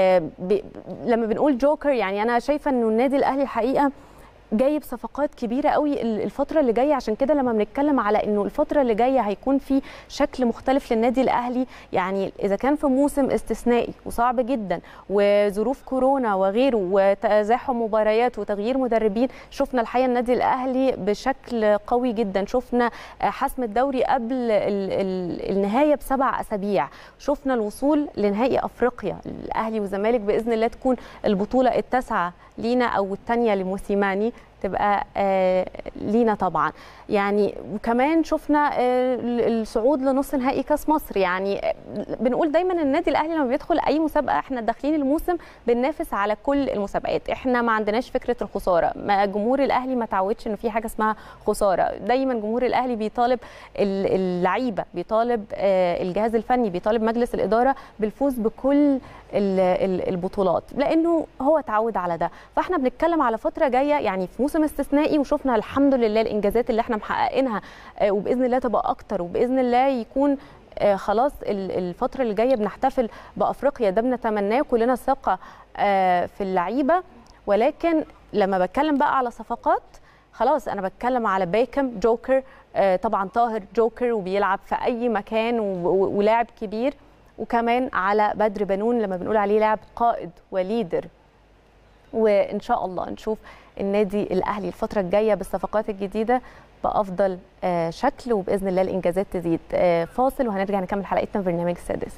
لما بنقول جوكر يعني انا شايفه انه النادي الاهلي الحقيقه جايب صفقات كبيره قوي الفتره اللي جايه، عشان كده لما بنتكلم على انه الفتره اللي جايه هيكون في شكل مختلف للنادي الاهلي، يعني اذا كان في موسم استثنائي وصعب جدا وظروف كورونا وغيره وتزاحم مباريات وتغيير مدربين، شفنا الحقيقه النادي الاهلي بشكل قوي جدا. شفنا حسم الدوري قبل النهايه ب7 أسابيع، شفنا الوصول لنهائي افريقيا، الاهلي والزمالك باذن الله تكون البطوله التاسعه لينا او الثانيه لموسيماني تبقى لينا طبعا يعني. وكمان شفنا الصعود لنص نهائي كاس مصر. يعني بنقول دايما النادي الاهلي لما بيدخل اي مسابقه احنا داخلين الموسم بننافس على كل المسابقات، احنا ما عندناش فكره الخساره، ما جمهور الاهلي ما تعودش انه في حاجه اسمها خساره، دايما جمهور الاهلي بيطالب اللعيبه، بيطالب الجهاز الفني، بيطالب مجلس الاداره بالفوز بكل البطولات لانه هو تعود على ده. فاحنا بنتكلم على فتره جايه يعني في موسم استثنائي، وشفنا الحمد لله الانجازات اللي احنا محققينها وباذن الله تبقى اكتر، وباذن الله يكون خلاص الفتره اللي جايه بنحتفل بافريقيا، ده بنتمناه كلنا ثقه في اللعيبه. ولكن لما بتكلم بقى على صفقات خلاص انا بتكلم على بيكم جوكر، طبعا طاهر جوكر وبيلعب في اي مكان ولاعب كبير، وكمان على بدر بنون لما بنقول عليه لاعب قائد وليدر. وان شاء الله نشوف النادي الاهلي الفتره الجايه بالصفقات الجديده بافضل شكل، وباذن الله الانجازات تزيد. فاصل وهنرجع نكمل حلقتنا في برنامج السادس.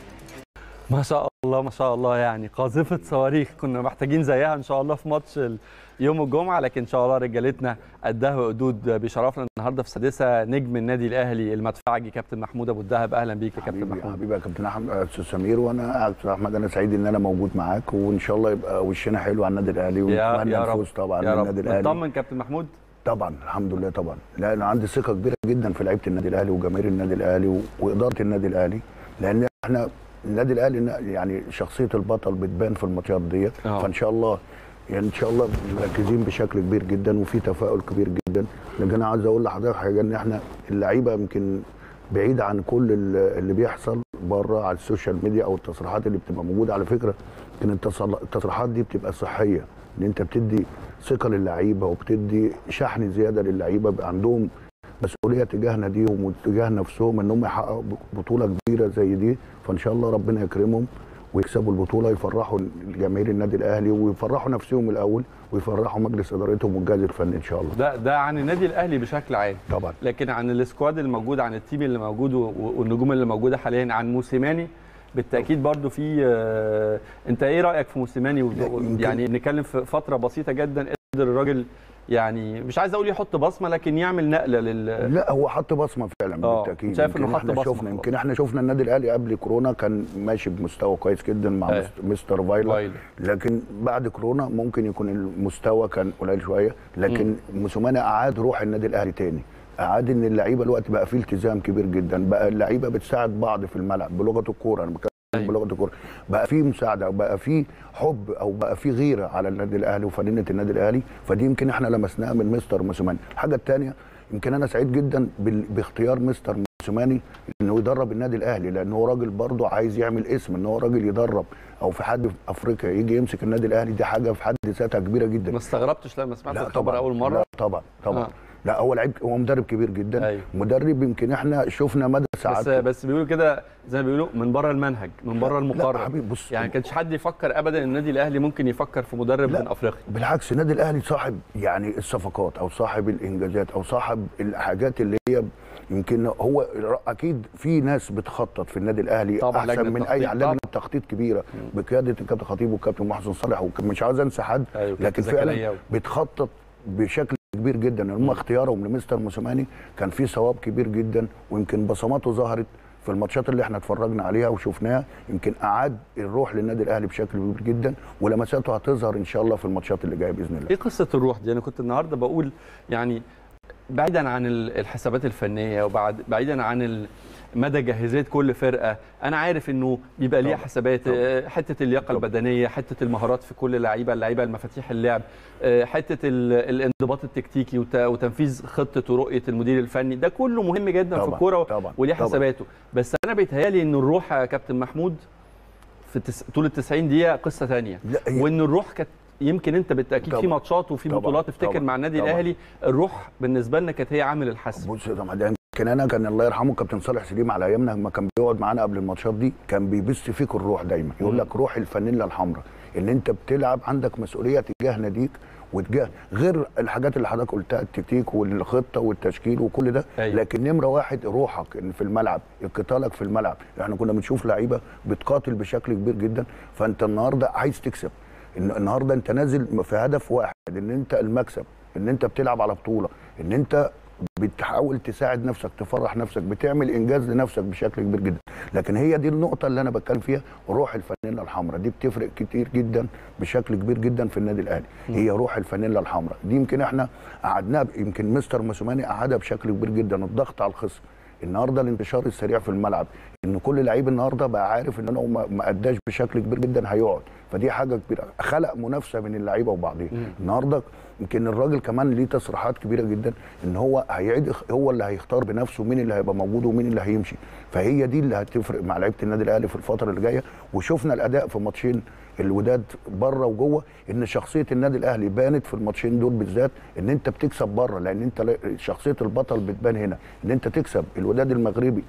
ما شاء الله ما شاء الله، يعني قاذفه صواريخ كنا محتاجين زيها ان شاء الله في ماتش يوم الجمعه، لكن ان شاء الله رجالتنا قدها وقدود. بيشرفنا النهارده في السادسه نجم النادي الاهلي المدفعجي كابتن محمود ابو الدهب. اهلا بيك يا كابتن محمود. حبيبي يا كابتن استاذ سمير، وانا استاذ احمد انا سعيد ان انا موجود معاك، وان شاء الله يبقى وشنا حلو على النادي الاهلي ونتمنى الفوز طبعا للنادي الاهلي. مطمن كابتن محمود؟ طبعا الحمد لله طبعا، لا انا عندي ثقه كبيره جدا في لعيبه النادي الاهلي وجماهير النادي الاهلي واداره النادي الاهلي، لان احنا النادي الاهلي يعني شخصيه البطل بتبان في الماتشات ديت. فان شاء الله يعني ان شاء الله مركزين بشكل كبير جدا وفي تفاؤل كبير جدا. لكن انا عايز اقول لحضرتك حاجه، ان احنا اللعيبه يمكن بعيده عن كل اللي بيحصل بره على السوشيال ميديا او التصريحات اللي بتبقى موجوده. على فكره ان التصريحات دي بتبقى صحيه، ان انت بتدي ثقه للعيبه وبتدي شحن زياده للعيبه، بقى عندهم مسؤوليه تجاه ناديهم وتجاه نفسهم ان هم يحققوا بطوله كبيره زي دي. فان شاء الله ربنا يكرمهم ويكسبوا البطوله، يفرحوا جماهير النادي الاهلي ويفرحوا نفسهم الاول ويفرحوا مجلس ادارتهم والجهاز الفني ان شاء الله. ده عن النادي الاهلي بشكل عام طبعا، لكن عن السكواد اللي موجود، عن التيم اللي موجود والنجوم اللي موجوده حاليا، عن موسيماني بالتاكيد برضو في انت ايه رايك في موسيماني؟ يعني بنتكلم في فتره بسيطه جدا قدر الراجل يعني مش عايز اقول يحط بصمه لكن يعمل نقله لا هو حط بصمه فعلا بالتاكيد. شايف انه حط بصمه. يمكن احنا شفنا النادي الاهلي قبل كورونا كان ماشي بمستوى كويس جدا مع مستر فايلر، لكن بعد كورونا ممكن يكون المستوى كان قليل شويه، لكن موسيماني اعاد روح النادي الاهلي تاني، اعاد ان اللعيبه الوقت بقى فيه التزام كبير جدا، بقى اللعيبه بتساعد بعض في الملعب بلغه الكوره، انا بتكلم بلغه الكوره، بقى فيه مساعده وبقى فيه حب او بقى فيه غيره على النادي الاهلي وفانله النادي الاهلي، فدي يمكن احنا لمسناها من مستر موسيماني. الحاجه الثانيه يمكن انا سعيد جدا باختيار مستر موسيماني انه يدرب النادي الاهلي، لان هو راجل برضه عايز يعمل اسم، ان هو راجل يدرب او في حد في افريقيا يجي يمسك النادي الاهلي، دي حاجه في حد ذاتها كبيره جدا. ما استغربتش لما سمعت الخبر اول مره؟ لا طبعا لا هو لعيب، هو مدرب كبير جدا. أيوه. مدرب يمكن احنا شفنا مدى سعادته، بس بيقولوا كده زي ما بيقولوا من بره المنهج، من بره المقرر. لا حبيبي بص، يعني ما كانش حد يفكر ابدا ان النادي الاهلي ممكن يفكر في مدرب من افريقيا. بالعكس النادي الاهلي صاحب يعني الصفقات او صاحب الانجازات او صاحب الحاجات اللي هي يمكن هو اكيد في ناس بتخطط في النادي الاهلي احسن من اي لجنه تخطيط كبيره بقياده الكابتن خطيب والكابتن محسن صالح، ومش عاوز انسى حد. أيوه. لكن فعلا بتخطط بشكل كبير جدا. هم اختيارهم لمستر موسيماني كان فيه ثواب كبير جدا، ويمكن بصماته ظهرت في الماتشات اللي احنا اتفرجنا عليها وشفناها، يمكن اعاد الروح للنادي الاهلي بشكل كبير جدا، ولمساته هتظهر ان شاء الله في الماتشات اللي جايه باذن الله. ايه قصه الروح دي؟ انا كنت النهارده بقول يعني بعيدا عن الحسابات الفنيه وبعيدا عن مدى جاهزيه كل فرقه، انا عارف انه بيبقى ليها حسابات، حته اللياقه البدنيه، حته المهارات في كل اللعيبه المفاتيح اللعب، حته الانضباط التكتيكي وتنفيذ خطه ورؤيه المدير الفني، ده كله مهم جدا في الكوره وليه حساباته. بس انا بيتهيالي ان الروح يا كابتن محمود في طول ال 90 دقيقه قصه ثانيه، وان الروح كانت يمكن انت بالتاكيد في ماتشات وفي بطولات تفتكر مع النادي الاهلي الروح بالنسبه لنا كانت هي عامل الحسم. بص طبعا كان الله يرحمه كابتن صالح سليم على ايامنا لما كان بيقعد معانا قبل الماتشات دي كان بيبث فيك الروح دايما، يقول لك روح الفانيلا الحمراء، ان انت بتلعب عندك مسؤوليه تجاه ناديك وتجاه غير الحاجات اللي حضرتك قلتها، التكتيك والخطه والتشكيل وكل ده. أيوة. لكن نمره واحد روحك في الملعب، قتالك في الملعب. احنا كنا بنشوف لعيبه بتقاتل بشكل كبير جدا، فانت النهارده عايز تكسب، النهارده انت نازل في هدف واحد، ان انت المكسب، ان انت بتلعب على بطوله، ان انت بتحاول تساعد نفسك، تفرح نفسك، بتعمل انجاز لنفسك بشكل كبير جدا. لكن هي دي النقطه اللي انا بتكلم فيها، روح الفانيلا الحمراء دي بتفرق كتير جدا بشكل كبير جدا في النادي الاهلي. هي روح الفانيلا الحمراء دي يمكن احنا قعدناها، يمكن مستر موسيماني قعدها بشكل كبير جدا، الضغط على الخصم، النهارده الانتشار السريع في الملعب، ان كل لعيب النهارده بقى عارف ان لو ما اداش بشكل كبير جدا هيقعد، فدي حاجه كبيره، خلق منافسه بين اللعيبه وبعضيها. النهارده يمكن الراجل كمان ليه تصريحات كبيره جدا ان هو هيعيد، هو اللي هيختار بنفسه مين اللي هيبقى موجود ومين اللي هيمشي، فهي دي اللي هتفرق مع لعيبه النادي الاهلي في الفتره اللي جايه. وشفنا الاداء في ماتشين الوداد بره وجوه، ان شخصيه النادي الاهلي بانت في الماتشين دول بالذات، ان انت بتكسب بره، لان انت شخصيه البطل بتبان هنا، ان انت تكسب الوداد المغربي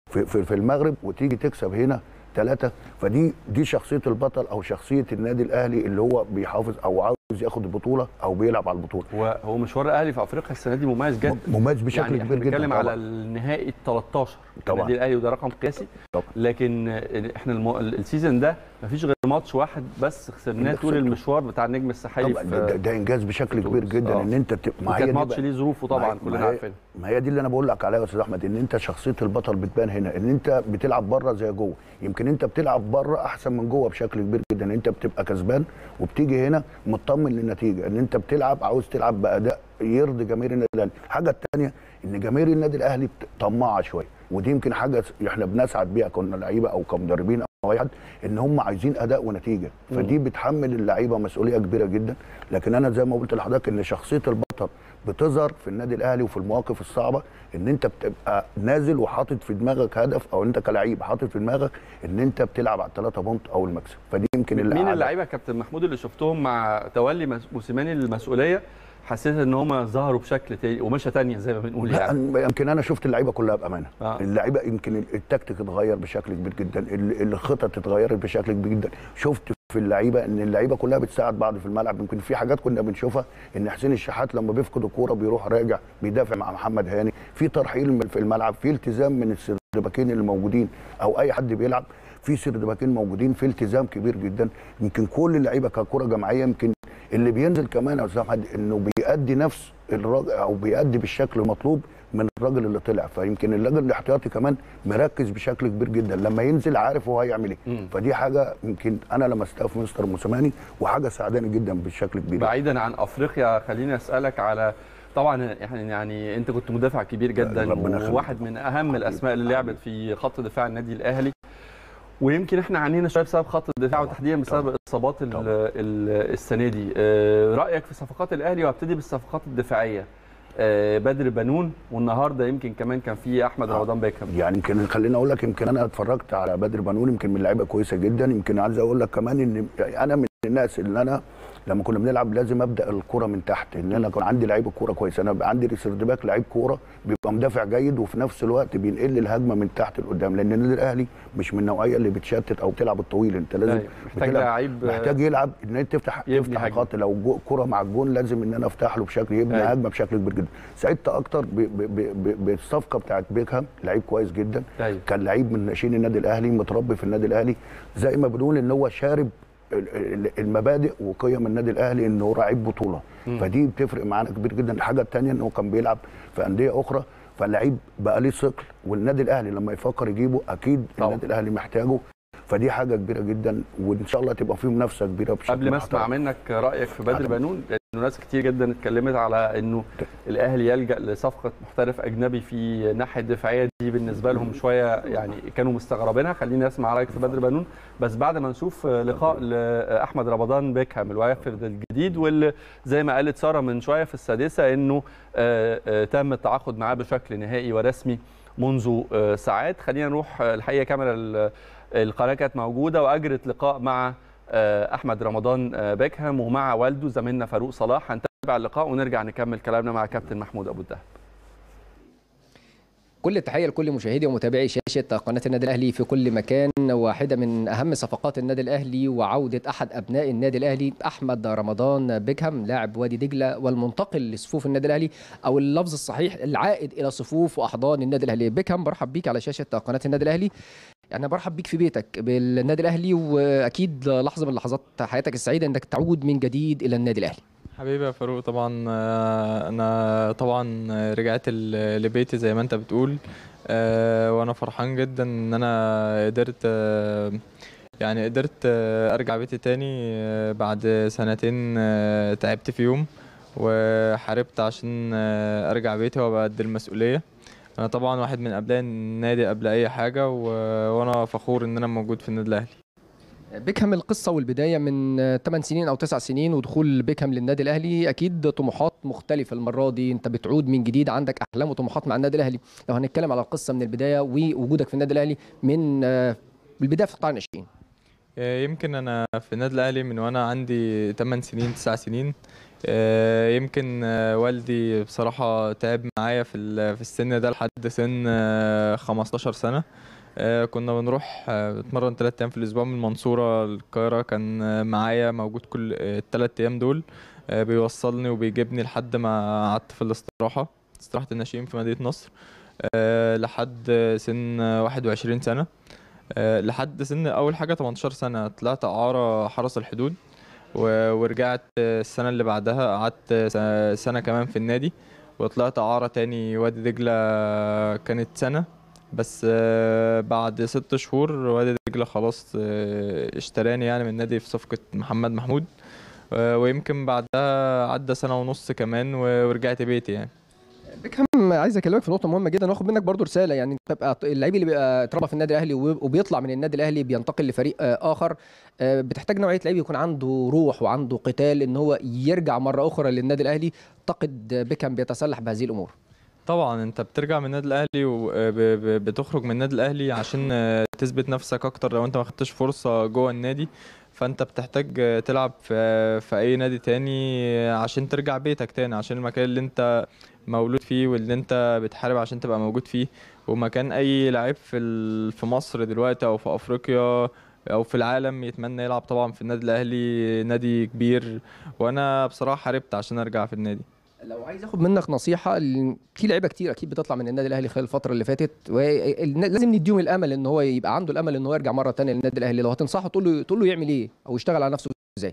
في المغرب وتيجي تكسب هنا 3، فدي شخصيه البطل او شخصيه النادي الاهلي اللي هو بيحافظ او عاوز ياخد البطوله او بيلعب على البطوله. هو مشوار الاهلي في افريقيا السنه دي مميز جدا، مميز بشكل يعني كبير جدا. بنتكلم على النهائي 13 النادي الاهلي وده رقم قياسي طبعا. لكن احنا السيزون ده مفيش غير ماتش واحد بس خسرناه طول المشوار بتاع النجم الساحلي. ده انجاز بشكل كبير جدا ان انت كان ماتش ليه ظروفه طبعا كلنا عارفين. ما هي دي اللي انا بقول لك عليها يا استاذ احمد، ان انت شخصيه البطل بتبان هنا، ان انت بتلعب بره زي جوه، يمكن انت بتلعب بره احسن من جوه بشكل كبير جدا، انت بتبقى كسبان وبتيجي هنا مطمن للنتيجه، ان انت بتلعب عاوز تلعب باداء يرضي جماهير النادي الاهلي. الحاجه الثانيه ان جماهير النادي الاهلي طماعه شويه، ودي يمكن حاجه احنا بنسعد بيها كنا لعيبه او كمدربين او اي حد، ان هم عايزين اداء ونتيجه، فدي بتحمل اللعيبه مسؤوليه كبيره جدا. لكن انا زي ما قلت لحضرتك ان شخصيه البطل بتظهر في النادي الاهلي وفي المواقف الصعبه، ان انت بتبقى نازل وحاطط في دماغك هدف، او انت كلاعب حاطط في دماغك ان انت بتلعب على 3 بونت او المكسب، فدي يمكن اللي مين اللعيبه كابتن محمود اللي شفتهم مع تولي موسيماني المسؤوليه حسيت ان هم ظهروا بشكل تاني ومشى تانية زي ما بنقول؟ يعني يمكن انا شفت اللعيبه كلها بامانه. اللعيبه يمكن التكتيك اتغير بشكل كبير جدا، الخطط اتغيرت بشكل كبير جدا، شفت في اللعيبه ان اللعيبه كلها بتساعد بعض في الملعب. يمكن في حاجات كنا بنشوفها ان حسين الشحات لما بيفقد الكوره بيروح راجع بيدافع مع محمد هاني، في ترحيل في الملعب، في التزام من السردباكين اللي موجودين او اي حد بيلعب، في سردباكين موجودين، في التزام كبير جدا. يمكن كل اللعيبه ككره جماعيه يمكن اللي بينزل كمان يا استاذ احمد انه بيأدي نفس الراجل او بيأدي بالشكل المطلوب من الراجل اللي طلع. فيمكن الراجل الاحتياطي كمان مركز بشكل كبير جدا، لما ينزل عارف هو هيعمل ايه. فدي حاجه يمكن انا لمستها في مستر موسيماني وحاجه ساعداني جدا بشكل كبير. بعيدا عن افريقيا خليني اسالك على طبعا يعني انت كنت مدافع كبير جدا وواحد من اهم الاسماء اللي لعبت في خط دفاع النادي الاهلي، ويمكن احنا عانينا شويه بسبب خط الدفاع وتحديدا بسبب الاصابات السنه دي. رايك في صفقات الاهلي؟ وابتدي بالصفقات الدفاعيه. بدر بنون، والنهارده يمكن كمان كان في احمد رمضان بيكهام. يعني يمكن خليني اقول لك، يمكن انا اتفرجت على بدر بنون، يمكن من لعيبه كويسه جدا. يمكن عايز اقول لك كمان ان انا من الناس اللي انا لما كنا بنلعب لازم ابدا الكره من تحت، ان انا كان عندي لعيب كوره كويس. انا عندي ريسيرد باك لعيب كوره بيبقى مدافع جيد وفي نفس الوقت بينقل الهجمه من تحت لقدام، لان النادي الاهلي مش من النوعيه اللي بتشتت او بتلعب الطويل. انت لازم محتاج لعيب محتاج يلعب ان انت تفتح خط. لو كره مع الجون لازم ان انا افتح له بشكل يبني هجمه بشكل كبير جدا. سعدت اكتر بالصفقه بتاعت بيكهام، لعيب كويس جدا. كان لعيب من ناشئين النادي الاهلي، متربي في النادي الاهلي، زي ما بنقول ان هو شارب المبادئ وقيم النادي الاهلي، انه لعيب بطوله. فدي بتفرق معانا كبير جدا. الحاجه الثانيه انه كان بيلعب في انديه اخرى، فاللعيب بقى ليه ثقل، والنادي الاهلي لما يفكر يجيبه اكيد النادي الاهلي محتاجه. فدي حاجه كبيره جدا، وان شاء الله تبقى فيه منافسه كبيره بشكل. قبل ما اسمع منك رايك في بدر بنون، لانه ناس كتير جدا اتكلمت على انه الاهلي يلجا لصفقه محترف اجنبي في الناحيه الدفاعيه دي، بالنسبه لهم شويه يعني كانوا مستغربينها. خليني اسمع رايك في بدر بنون بس بعد ما نشوف لقاء لاحمد رمضان بيكهام الوافد الجديد، واللي زي ما قالت ساره من شويه في السادسه انه تم التعاقد معاه بشكل نهائي ورسمي منذ ساعات. خلينا نروح الحقيقه كاميرا القناه كانت موجوده واجرت لقاء مع احمد رمضان بيكهام ومع والده زميلنا فاروق صلاح. هنتابع اللقاء ونرجع نكمل كلامنا مع كابتن محمود ابو الدهب. كل التحيه لكل مشاهدي ومتابعي شاشه قناه النادي الاهلي في كل مكان. واحده من اهم صفقات النادي الاهلي وعوده احد ابناء النادي الاهلي احمد رمضان بيكهام، لاعب وادي دجله والمنتقل لصفوف النادي الاهلي، او اللفظ الصحيح العائد الى صفوف واحضان النادي الاهلي. بيكهام، برحب بيك على شاشه قناه النادي الاهلي. يعني برحب بيك في بيتك بالنادي الاهلي، واكيد لحظه من لحظات حياتك السعيده انك تعود من جديد الى النادي الاهلي. حبيبي يا فاروق، طبعا انا طبعا رجعت لبيتي زي ما انت بتقول، وانا فرحان جدا ان انا قدرت ارجع بيتي تاني بعد سنتين تعبت فيهم وحاربت عشان ارجع بيتي وابقى قد المسؤوليه. انا طبعا واحد من ابناء النادي قبل اي حاجه، وانا فخور ان انا موجود في النادي الاهلي. بيكهام، القصه والبدايه من 8 سنين او 9 سنين ودخول بيكهام للنادي الاهلي، اكيد طموحات مختلفه المره دي، انت بتعود من جديد، عندك احلام وطموحات مع النادي الاهلي. لو هنتكلم على القصه من البدايه ووجودك في النادي الاهلي من البدايه في قطاع الناشئين. يمكن انا في النادي الاهلي من وانا عندي 8 سنين 9 سنين. يمكن والدي بصراحه تعب معايا في السن ده لحد سن 15 سنه. كنا بنروح نتمرن 3 ايام في الاسبوع من المنصوره للقاهره، كان معايا موجود كل ال3 ايام دول، بيوصلني وبيجيبني لحد ما قعدت في استراحه الناشئين في مدينه نصر لحد سن 21 سنه. لحد سن اول حاجه 18 سنه طلعت اعاره حرس الحدود، ورجعت السنه اللي بعدها قعدت سنه كمان في النادي، وطلعت اعاره تاني وادي دجله كانت سنه بس. بعد 6 شهور وادي دجله خلاص اشتراني يعني من النادي في صفقه محمد محمود، ويمكن بعدها عدى سنه ونص كمان ورجعت بيتي يعني. بيكهام، عايز اكلمك في نقطه مهمه جدا واخد منك برضو رساله. يعني تبقى اللعيب اللي بيبقى اتربى في النادي الاهلي وبيطلع من النادي الاهلي بينتقل لفريق اخر، بتحتاج نوعيه لعيب يكون عنده روح وعنده قتال ان هو يرجع مره اخرى للنادي الاهلي. اعتقد بيكهام بيتسلح بهذه الامور. طبعا انت بترجع من النادي الاهلي وبتخرج من النادي الاهلي عشان تثبت نفسك اكتر. لو انت ما خدتش فرصه جوه النادي فانت بتحتاج تلعب في اي نادي تاني عشان ترجع بيتك تاني، عشان المكان اللي انت مولود فيه واللي انت بتحارب عشان تبقى موجود فيه. ومكان اي لعيب في مصر دلوقتي او في افريقيا او في العالم يتمنى يلعب طبعا في النادي الاهلي، نادي كبير، وانا بصراحه حاربت عشان ارجع في النادي. لو عايز اخد منك نصيحه، في لعيبه كتير اكيد بتطلع من النادي الاهلي خلال الفتره اللي فاتت، ولازم نديهم الامل ان هو يبقى عنده الامل ان هو يرجع مره ثانيه للنادي الاهلي. لو هتنصحه تقول له يعمل ايه او يشتغل على نفسه ازاي؟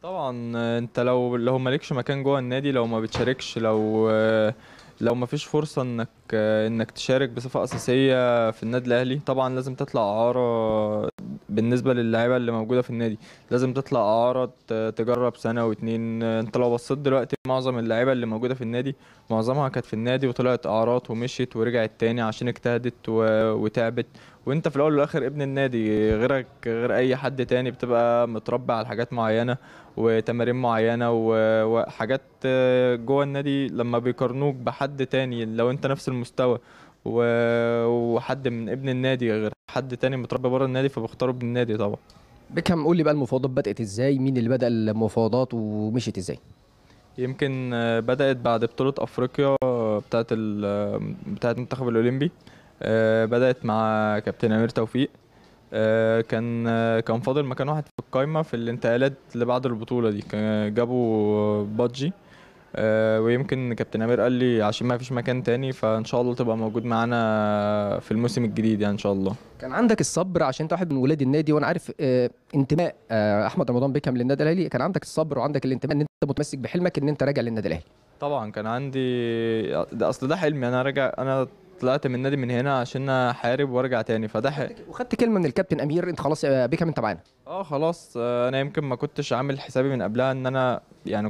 طبعا انت لو مالكش مكان جوه النادي، لو ما بتشاركش، لو ما فيش فرصه انك تشارك بصفه اساسيه في النادي الاهلي، طبعا لازم تطلع اعاره. بالنسبه للاعيبه اللي موجوده في النادي لازم تطلع اعاره تجرب سنه واتنين. انت لو بصيت دلوقتي معظم اللعيبه اللي موجوده في النادي معظمها كانت في النادي وطلعت اعارات ومشيت ورجعت تاني عشان اجتهدت وتعبت. وانت في الاول والاخر ابن النادي، غير اي حد تاني، بتبقى متربي على حاجات معينه وتمارين معينه وحاجات جوه النادي. لما بيقارنوك بحد تاني لو انت نفس المستوى وحد من ابن النادي غير حد تاني متربي بره النادي، فبختاروا ابن النادي طبعا. بيكهام، قول لي بقى المفاوضات بدأت ازاي؟ مين اللي بدأ المفاوضات ومشيت ازاي؟ يمكن بدأت بعد بطولة أفريقيا بتاعت المنتخب الأولمبي. بدأت مع كابتن أمير توفيق. كان فاضل مكان واحد في القايمة في الانتقالات اللي بعد البطولة دي، جابوا بادجي. ويمكن كابتن أمير قال لي عشان ما فيش مكان تاني فإن شاء الله تبقى موجود معانا في الموسم الجديد يعني إن شاء الله. كان عندك الصبر عشان انت واحد من ولاد النادي، وانا عارف انتماء احمد رمضان بيكهام للنادي الاهلي. كان عندك الصبر وعندك الانتماء ان انت متمسك بحلمك ان انت راجع للنادي الاهلي. طبعا كان عندي ده حلمي. انا طلعت من النادي من هنا عشان احارب وارجع تاني، فده وخدت كلمه من الكابتن امير انت خلاص يا بيكهام انت معانا. خلاص. انا يمكن ما كنتش عامل حسابي من قبلها ان انا يعني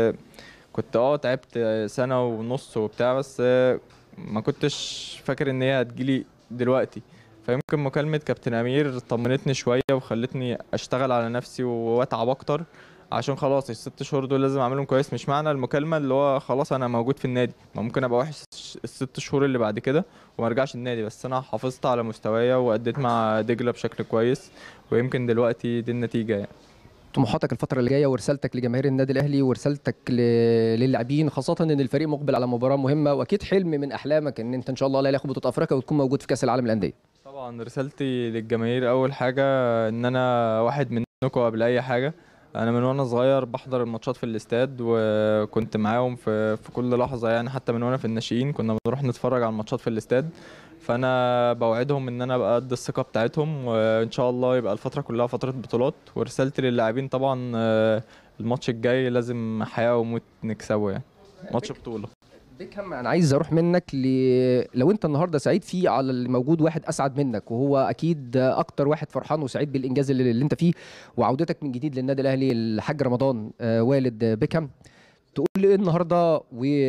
كنت تعبت سنه ونص وبتاع، بس ما كنتش فاكر ان هي هتجيلي دلوقتي. فيمكن مكالمه كابتن امير طمنتني شويه وخلتني اشتغل على نفسي واتعب اكتر، عشان خلاص ال6 شهور دول لازم اعملهم كويس. مش معنى المكالمه اللي هو خلاص انا موجود في النادي، ما ممكن ابقى وحش ال6 شهور اللي بعد كده وما ارجعش النادي، بس انا حافظت على مستوايا واديت مع دجله بشكل كويس، ويمكن دلوقتي دي النتيجه يعني. طموحاتك الفترة اللي جاية ورسالتك لجماهير النادي الأهلي ورسالتك للاعبين، خاصة إن الفريق مقبل على مباراة مهمة، وأكيد حلم من أحلامك إن أنت إن شاء الله الأهلي ياخد بطولة أفريقيا وتكون موجود في كأس العالم للأندية. طبعا رسالتي للجماهير أول حاجة إن أنا واحد منكم قبل أي حاجة. أنا من وأنا صغير بحضر الماتشات في الاستاد وكنت معاهم في كل لحظة يعني، حتى من وأنا في الناشئين كنا بنروح نتفرج على الماتشات في الاستاد. فانا بوعدهم ان انا ابقى قد الثقه بتاعتهم، وان شاء الله يبقى الفتره كلها فتره بطولات. ورسالتي للاعبين طبعا الماتش الجاي لازم حياه وموت نكسبه يعني، ماتش بطوله. بيكهام، انا عايز اروح منك لو انت النهارده سعيد فيه على اللي موجود واحد اسعد منك، وهو اكيد اكتر واحد فرحان وسعيد بالانجاز اللي انت فيه وعودتك من جديد للنادي الاهلي، الحاج رمضان والد بيكهام. تقول لي ايه النهارده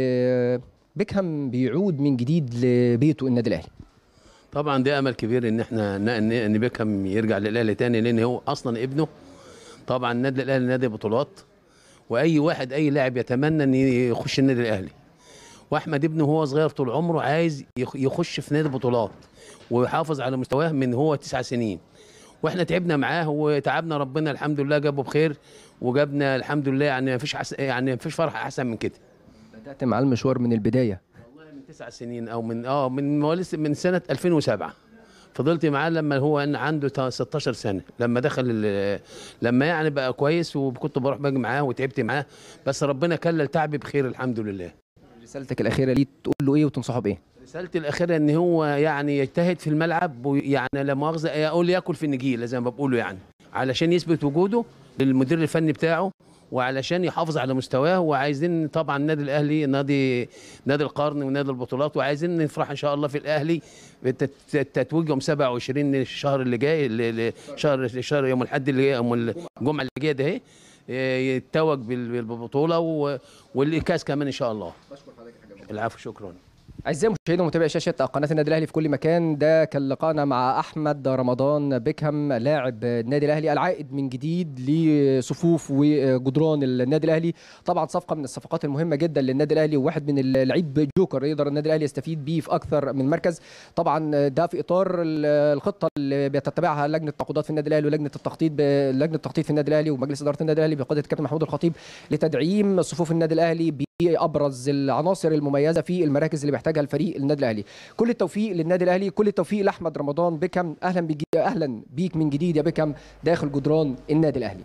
وبيكهام بيعود من جديد لبيته النادي الاهلي؟ طبعا ده امل كبير ان احنا ان بيكهام يرجع للاهلي تاني، لان هو اصلا ابنه. طبعا النادي الاهلي نادي بطولات، واي واحد اي لاعب يتمنى ان يخش النادي الاهلي. واحمد ابنه وهو صغير طول عمره عايز يخش في نادي بطولات ويحافظ على مستواه من هو 9 سنين، واحنا تعبنا معاه وتعبنا، ربنا الحمد لله جابه بخير وجابنا الحمد لله. يعني مفيش فرحه احسن من كده. بدات مع المشوار من البدايه والله من 9 سنين او من سنه 2007 فضلت معاه لما هو عنده 16 سنه، لما لما يعني بقى كويس، وكنت بروح باجي معاه وتعبت معاه، بس ربنا كلل تعبي بخير الحمد لله. رسالتك الاخيره ليه تقول له ايه وتنصحه بايه؟ رسالتي الاخيره ان هو يعني يجتهد في الملعب، ويعني لا مؤاخذه اقول ياكل في النجيله زي ما بقولوا يعني، علشان يثبت وجوده للمدير الفني بتاعه وعلشان يحافظ على مستواه. وعايزين طبعا النادي الاهلي نادي القرن ونادي البطولات، وعايزين نفرح ان شاء الله في الاهلي تتويج يوم 27 الشهر اللي جاي، شهر يوم الاحد اللي جاي، يوم الجمعه اللي جايه ده يتوج بالبطوله والكاس كمان ان شاء الله. بشكر حضرتك يا حاج. العفو، شكرا. أعزائي المشاهدين ومتابعي شاشة قناة النادي الأهلي في كل مكان، ده كان لقاءنا مع أحمد رمضان بيكهام لاعب النادي الأهلي العائد من جديد لصفوف وجدران النادي الأهلي. طبعا صفقة من الصفقات المهمة جدا للنادي الأهلي، وواحد من اللعيب جوكر يقدر النادي الأهلي يستفيد بيه في أكثر من مركز. طبعا ده في إطار الخطة اللي بيتبعها لجنة التعاقدات في النادي الأهلي ولجنة التخطيط في النادي الأهلي ومجلس إدارة النادي الأهلي بقيادة الكابتن محمود الخطيب لتدعيم صفوف النادي الأهلي بأبرز العناصر المميزة في المراكز اللي بيحتاجها الفريق النادي الاهلي. كل التوفيق للنادي الاهلي، كل التوفيق لاحمد رمضان بيكهام. اهلا بيك من جديد يا بيكهام داخل جدران النادي الاهلي.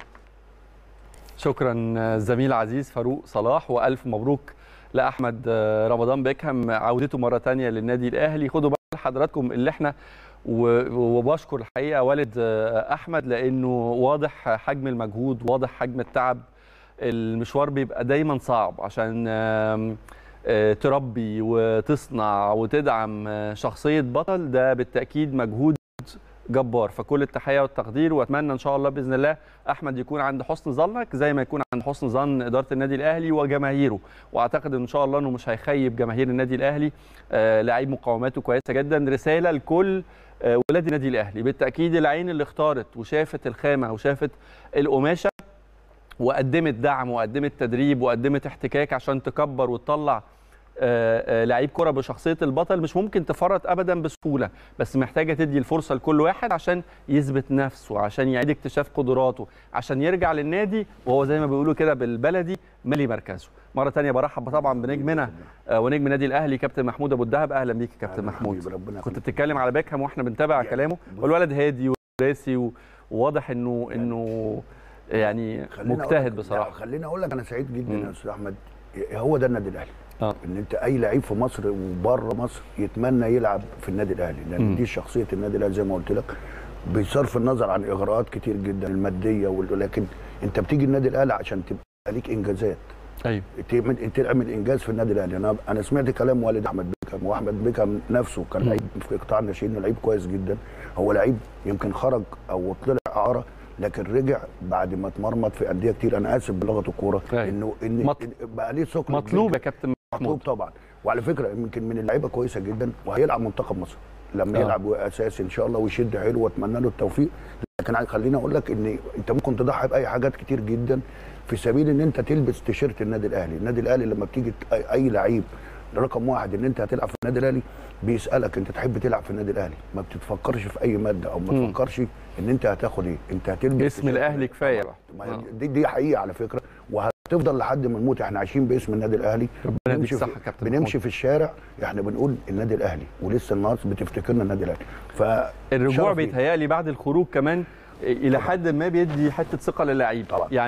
شكرا زميل عزيز فاروق صلاح، والف مبروك لاحمد رمضان بيكهام عودته مره ثانيه للنادي الاهلي. خدوا بال حضراتكم اللي احنا وبشكر الحقيقه والد احمد، لانه واضح حجم المجهود، واضح حجم التعب. المشوار بيبقى دايما صعب عشان تربي وتصنع وتدعم شخصيه بطل، ده بالتاكيد مجهود جبار. فكل التحيه والتقدير، واتمنى ان شاء الله باذن الله احمد يكون عند حسن ظنك زي ما يكون عند حسن ظن اداره النادي الاهلي وجماهيره، واعتقد ان شاء الله انه مش هيخيب جماهير النادي الاهلي. لعيب مقاوماته كويسه جدا. رساله لكل ولاد النادي الاهلي، بالتاكيد العين اللي اختارت وشافت الخامه وشافت القماشه وقدمت دعم وقدمت تدريب وقدمت احتكاك عشان تكبر وتطلع لعيب كرة بشخصية البطل، مش ممكن تفرط أبدا بسهولة، بس محتاجة تدي الفرصة لكل واحد عشان يثبت نفسه، عشان يعيد اكتشاف قدراته، عشان يرجع للنادي وهو زي ما بيقولوا كده بالبلدي مالي مركزه. مرة تانية برحب طبعا بنجمنا ونجم النادي الأهلي كابتن محمود أبو الدهب. أهلا بيك يا كابتن محمود. كنت بتتكلم على بيكهام واحنا بنتابع كلامه، والولد هادي وراسي وواضح انه يعني مجتهد بصراحة. خليني أقول لك أنا سعيد جدا يا أستاذ أحمد، هو ده النادي الأهلي. ان انت اي لعيب في مصر وبره مصر يتمنى يلعب في النادي الاهلي، لان دي شخصيه النادي الاهلي زي ما قلت لك، بصرف النظر عن اغراءات كتير جدا الماديه ولكن انت بتيجي النادي الاهلي عشان تبقى ليك انجازات. ايوه تعمل انجاز في النادي الاهلي. انا سمعت كلام والد احمد بيكهام، واحمد بيكهام نفسه كان لعيب في قطاع الناشئين، لعيب كويس جدا. هو لعيب يمكن خرج او طلع اعاره لكن رجع بعد ما اتمرمط في انديه كتير. انا اسف بلغه الكوره انه بقى ليه ثقه مطلوب يا كابتن محمود. مطلوب طبعا، وعلى فكره يمكن من اللعيبه كويسه جدا، وهيلعب منتخب مصر لما يلعب اساسي ان شاء الله ويشد حيله، واتمنى له التوفيق. لكن خليني اقول لك ان انت ممكن تضحي باي حاجات كتير جدا في سبيل ان انت تلبس تيشيرت النادي الاهلي. النادي الاهلي لما بتيجي اي لعيب رقم واحد ان انت هتلعب في النادي الاهلي بيسالك انت تحب تلعب في النادي الاهلي، ما بتتفكرش في اي ماده او ما تفكرش ان انت هتاخد ايه، انت هتلبس اسم الاهلي كفايه. دي حقيقه على فكره، وهتفضل لحد ما نموت احنا عايشين باسم النادي الاهلي. بنمشي في الشارع احنا بنقول النادي الاهلي، ولسه الناس بتفتكرنا النادي الاهلي. الرجوع بيتهيألي بعد الخروج كمان الى حد ما بيدي حته ثقه للاعيب.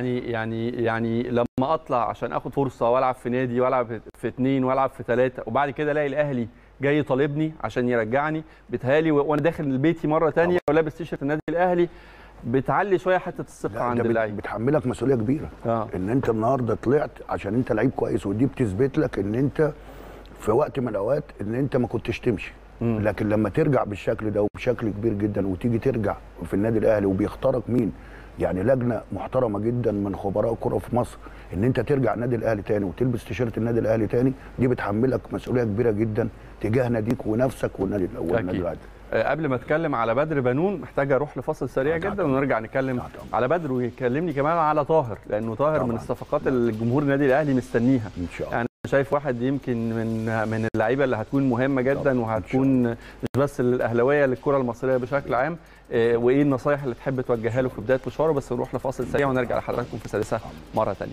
يعني لما اطلع عشان اخد فرصه والعب في نادي والعب في 2 والعب في 3 وبعد كده الاقي الاهلي جاي طالبني عشان يرجعني، بيتهيألي وانا داخل بيتي مره ثانيه ولابس تيشيرت النادي الاهلي بتعلي شويه حته الثقه عند اللعيب. بتحملك مسؤوليه كبيره ان انت النهارده طلعت عشان انت لعيب كويس، ودي بتثبت لك ان انت في وقت من الاوقات ان انت ما كنتش تمشي. لكن لما ترجع بالشكل ده وبشكل كبير جدا وتيجي ترجع في النادي الاهلي وبيختارك مين، يعني لجنه محترمه جدا من خبراء الكره في مصر، ان انت ترجع النادي الاهلي تاني وتلبس تيشيرت النادي الاهلي تاني، دي بتحملك مسؤوليه كبيره جدا تجاه ناديك ونفسك والنادي الاهلي. قبل ما اتكلم على بدر بنون محتاج اروح لفاصل سريع جدا ونرجع نتكلم على بدر، ويكلمني كمان على طاهر، لانه طاهر من الصفقات اللي الجمهور النادي الاهلي مستنيها ان شاء الله. يعني شايف واحد يمكن من اللعيبه اللي هتكون مهمه جدا، وهتكون مش بس للاهلاويه، للكره المصريه بشكل عام. وايه النصايح اللي تحب توجهها له في بدايه مشواره؟ بس نروح لفاصل سريع ونرجع لحضراتكم في سادسه مره ثانيه.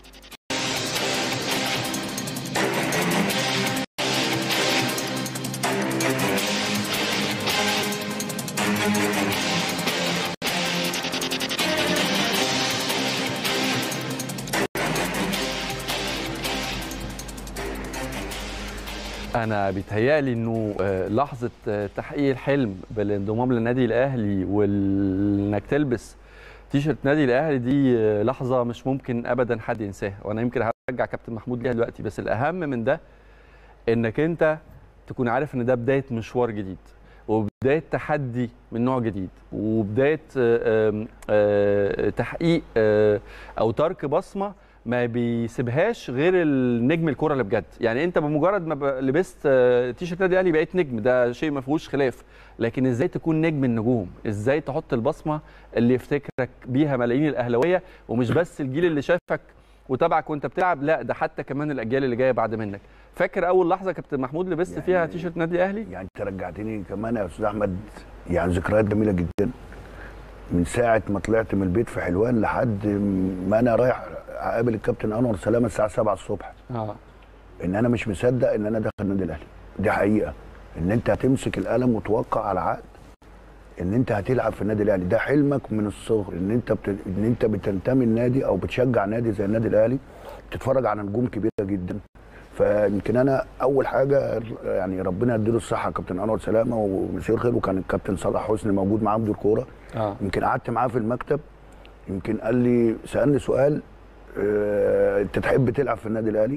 أنا بيتهيألي إنه لحظة تحقيق الحلم بالانضمام للنادي الأهلي وإنك تلبس تيشيرت نادي الأهلي دي لحظة مش ممكن أبدا حد ينساها، وأنا يمكن هرجع كابتن محمود ليها دلوقتي. بس الأهم من ده إنك أنت تكون عارف إن ده بداية مشوار جديد، وبداية تحدي من نوع جديد، وبداية تحقيق أو ترك بصمة ما بيسيبهاش غير النجم الكرة اللي بجد. يعني انت بمجرد ما لبست تيشيرت نادي الاهلي بقيت نجم، ده شيء ما فيهوش خلاف، لكن ازاي تكون نجم النجوم؟ ازاي تحط البصمه اللي يفتكرك بيها ملايين الاهلاويه، ومش بس الجيل اللي شافك وتابعك وانت بتلعب، لا ده حتى كمان الاجيال اللي جايه بعد منك. فاكر اول لحظه كابتن محمود لبست فيها تيشيرت نادي الاهلي؟ يعني انت رجعتني كمان يا استاذ احمد، يعني ذكريات جميله جدا من ساعه ما طلعت من البيت في حلوان لحد ما انا رايح اقابل الكابتن انور سلامه الساعه 7 الصبح. ان انا مش مصدق ان انا داخل النادي الاهلي. دي حقيقه ان انت هتمسك القلم وتوقع على عقد ان انت هتلعب في النادي الاهلي، ده حلمك من الصغر، ان انت بتنتمي النادي او بتشجع نادي زي النادي الاهلي، بتتفرج على نجوم كبيره جدا فيمكن انا اول حاجه يعني ربنا يديله الصحه كابتن انور سلامه ومسير خير، وكان الكابتن صلاح حسني موجود معاه مدير كوره. يمكن قعدت معاه في المكتب، يمكن قال لي سالني سؤال انت تحب تلعب في النادي الاهلي؟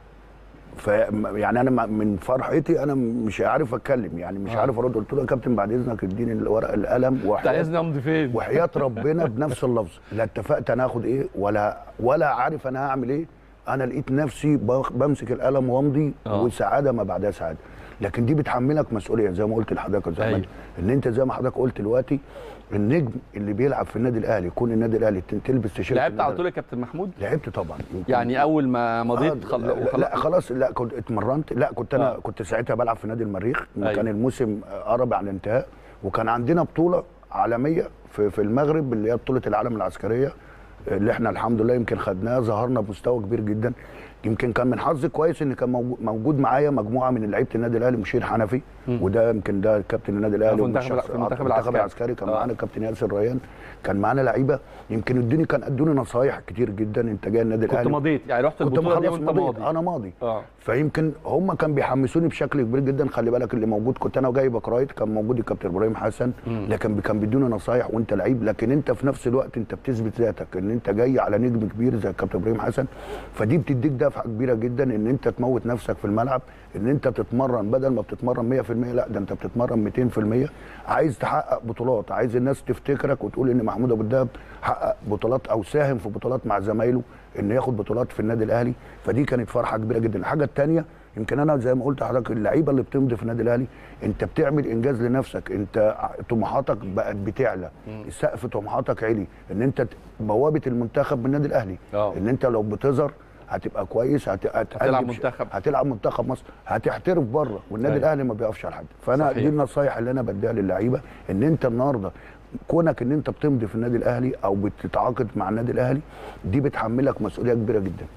يعني انا من فرحتي انا مش عارف اتكلم، يعني مش عارف ارد. قلت له يا كابتن بعد اذنك اديني الورق القلم عايزني امضي فين؟ وحياه ربنا بنفس اللفظ، لا اتفقت انا هاخد ايه ولا عارف انا هعمل ايه. انا لقيت نفسي بمسك القلم وامضي وسعاده ما بعدها سعاده. لكن دي بتحملك مسؤوليه زي ما قلت لحضرتك يا زلمه، ان انت زي ما حضرتك قلت دلوقتي النجم اللي بيلعب في النادي الاهلي يكون النادي الاهلي تلبس تيشيرت. لعبت على طول يا كابتن محمود؟ لعبت طبعا. يعني اول ما مضيت لا خلاص، لا كنت اتمرنت، لا كنت انا كنت ساعتها بلعب في نادي المريخ. كان الموسم قرب على الانتهاء، وكان عندنا بطوله عالميه في المغرب اللي هي بطوله العالم العسكريه اللي احنا الحمد لله يمكن خدناها، ظهرنا بمستوى كبير جدا. يمكن كان من حظي كويس ان كان موجود معايا مجموعه من لعيبه النادي الاهلي، مشير حنفي وده يمكن ده كابتن النادي الاهلي في المنتخب العسكري. كان معانا كابتن ياسر ريان، كان معانا لعيبه يمكن كان ادوني نصايح كتير جدا. انت جاي النادي الاهلي كنت مضيت، يعني رحت البطوله دي وانت ماضي؟ انا ماضي. فيمكن هم كان بيحمسوني بشكل كبير جدا. خلي بالك اللي موجود كنت انا وجاي بكرايت، كان موجود الكابتن ابراهيم حسن، لكن كان بيدوني نصايح وانت لعيب، لكن انت في نفس الوقت انت بتثبت ذاتك ان انت جاي على نجم كبير زي الكابتن ابراهيم حسن. فدي بتديك دفعه كبيره جدا ان انت تموت نفسك في الملعب، ان انت تتمرن بدل ما بتتمرن 100%، لا ده انت بتتمرن 200%. عايز تحقق بطولات، عايز الناس تفتكرك وتقول ان محمود ابو الدهب حقق بطولات او ساهم في بطولات مع زمايله، انه ياخد بطولات في النادي الاهلي. فدي كانت فرحه كبيره جدا. الحاجه الثانيه يمكن انا زي ما قلت لحضرتك، اللعيبه اللي بتمضي في النادي الاهلي انت بتعمل انجاز لنفسك، انت طموحاتك بقت بتعلى، السقف طموحاتك عالي، ان انت بوابه المنتخب من النادي الاهلي، ان انت لو بتظهر هتبقى كويس، هتلعب منتخب مصر، هتحترف بره، والنادي الاهلي ما بيقفش على حد. فانا دي النصايح اللي انا بديها للعيبه، ان انت النهارده كونك ان انت بتمضي في النادي الاهلي او بتتعاقد مع النادي الاهلي، دي بتحملك مسؤوليه كبيره جدا.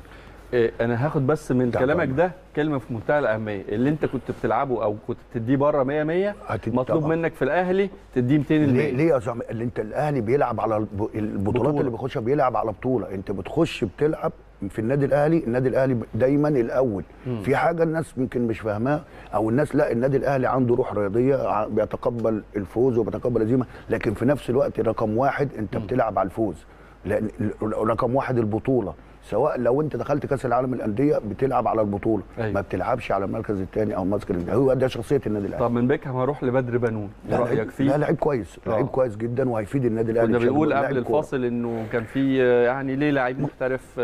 انا هاخد بس من كلامك ده كلمه في منتهى الاهميه، اللي انت كنت بتلعبه او كنت بتديه بره 100 مطلوب منك في الاهلي تديه 200%. ليه يا زلمه؟ اللي انت الاهلي بيلعب على البطولات اللي بيخشها، بيلعب على بطوله، انت بتخش بتلعب في النادي الاهلي. النادي الاهلي دايما الاول. في حاجه الناس يمكن مش فاهماها، او الناس لا، النادي الاهلي عنده روح رياضيه، بيتقبل الفوز وبيتقبل الهزيمه، لكن في نفس الوقت رقم واحد انت بتلعب على الفوز، لان رقم واحد البطوله. سواء لو انت دخلت كاس العالم للانديه بتلعب على البطوله، ما بتلعبش على المركز الثاني او المركز الثاني. هو ده شخصيه النادي الاهلي. طب من بيكهام هروح لبدر بنون، رايك فيه؟ لا لعيب كويس، لعيب كويس جدا وهيفيد النادي الاهلي. كنا بنقول قبل الفاصل انه كان في يعني ليه لعيب محترف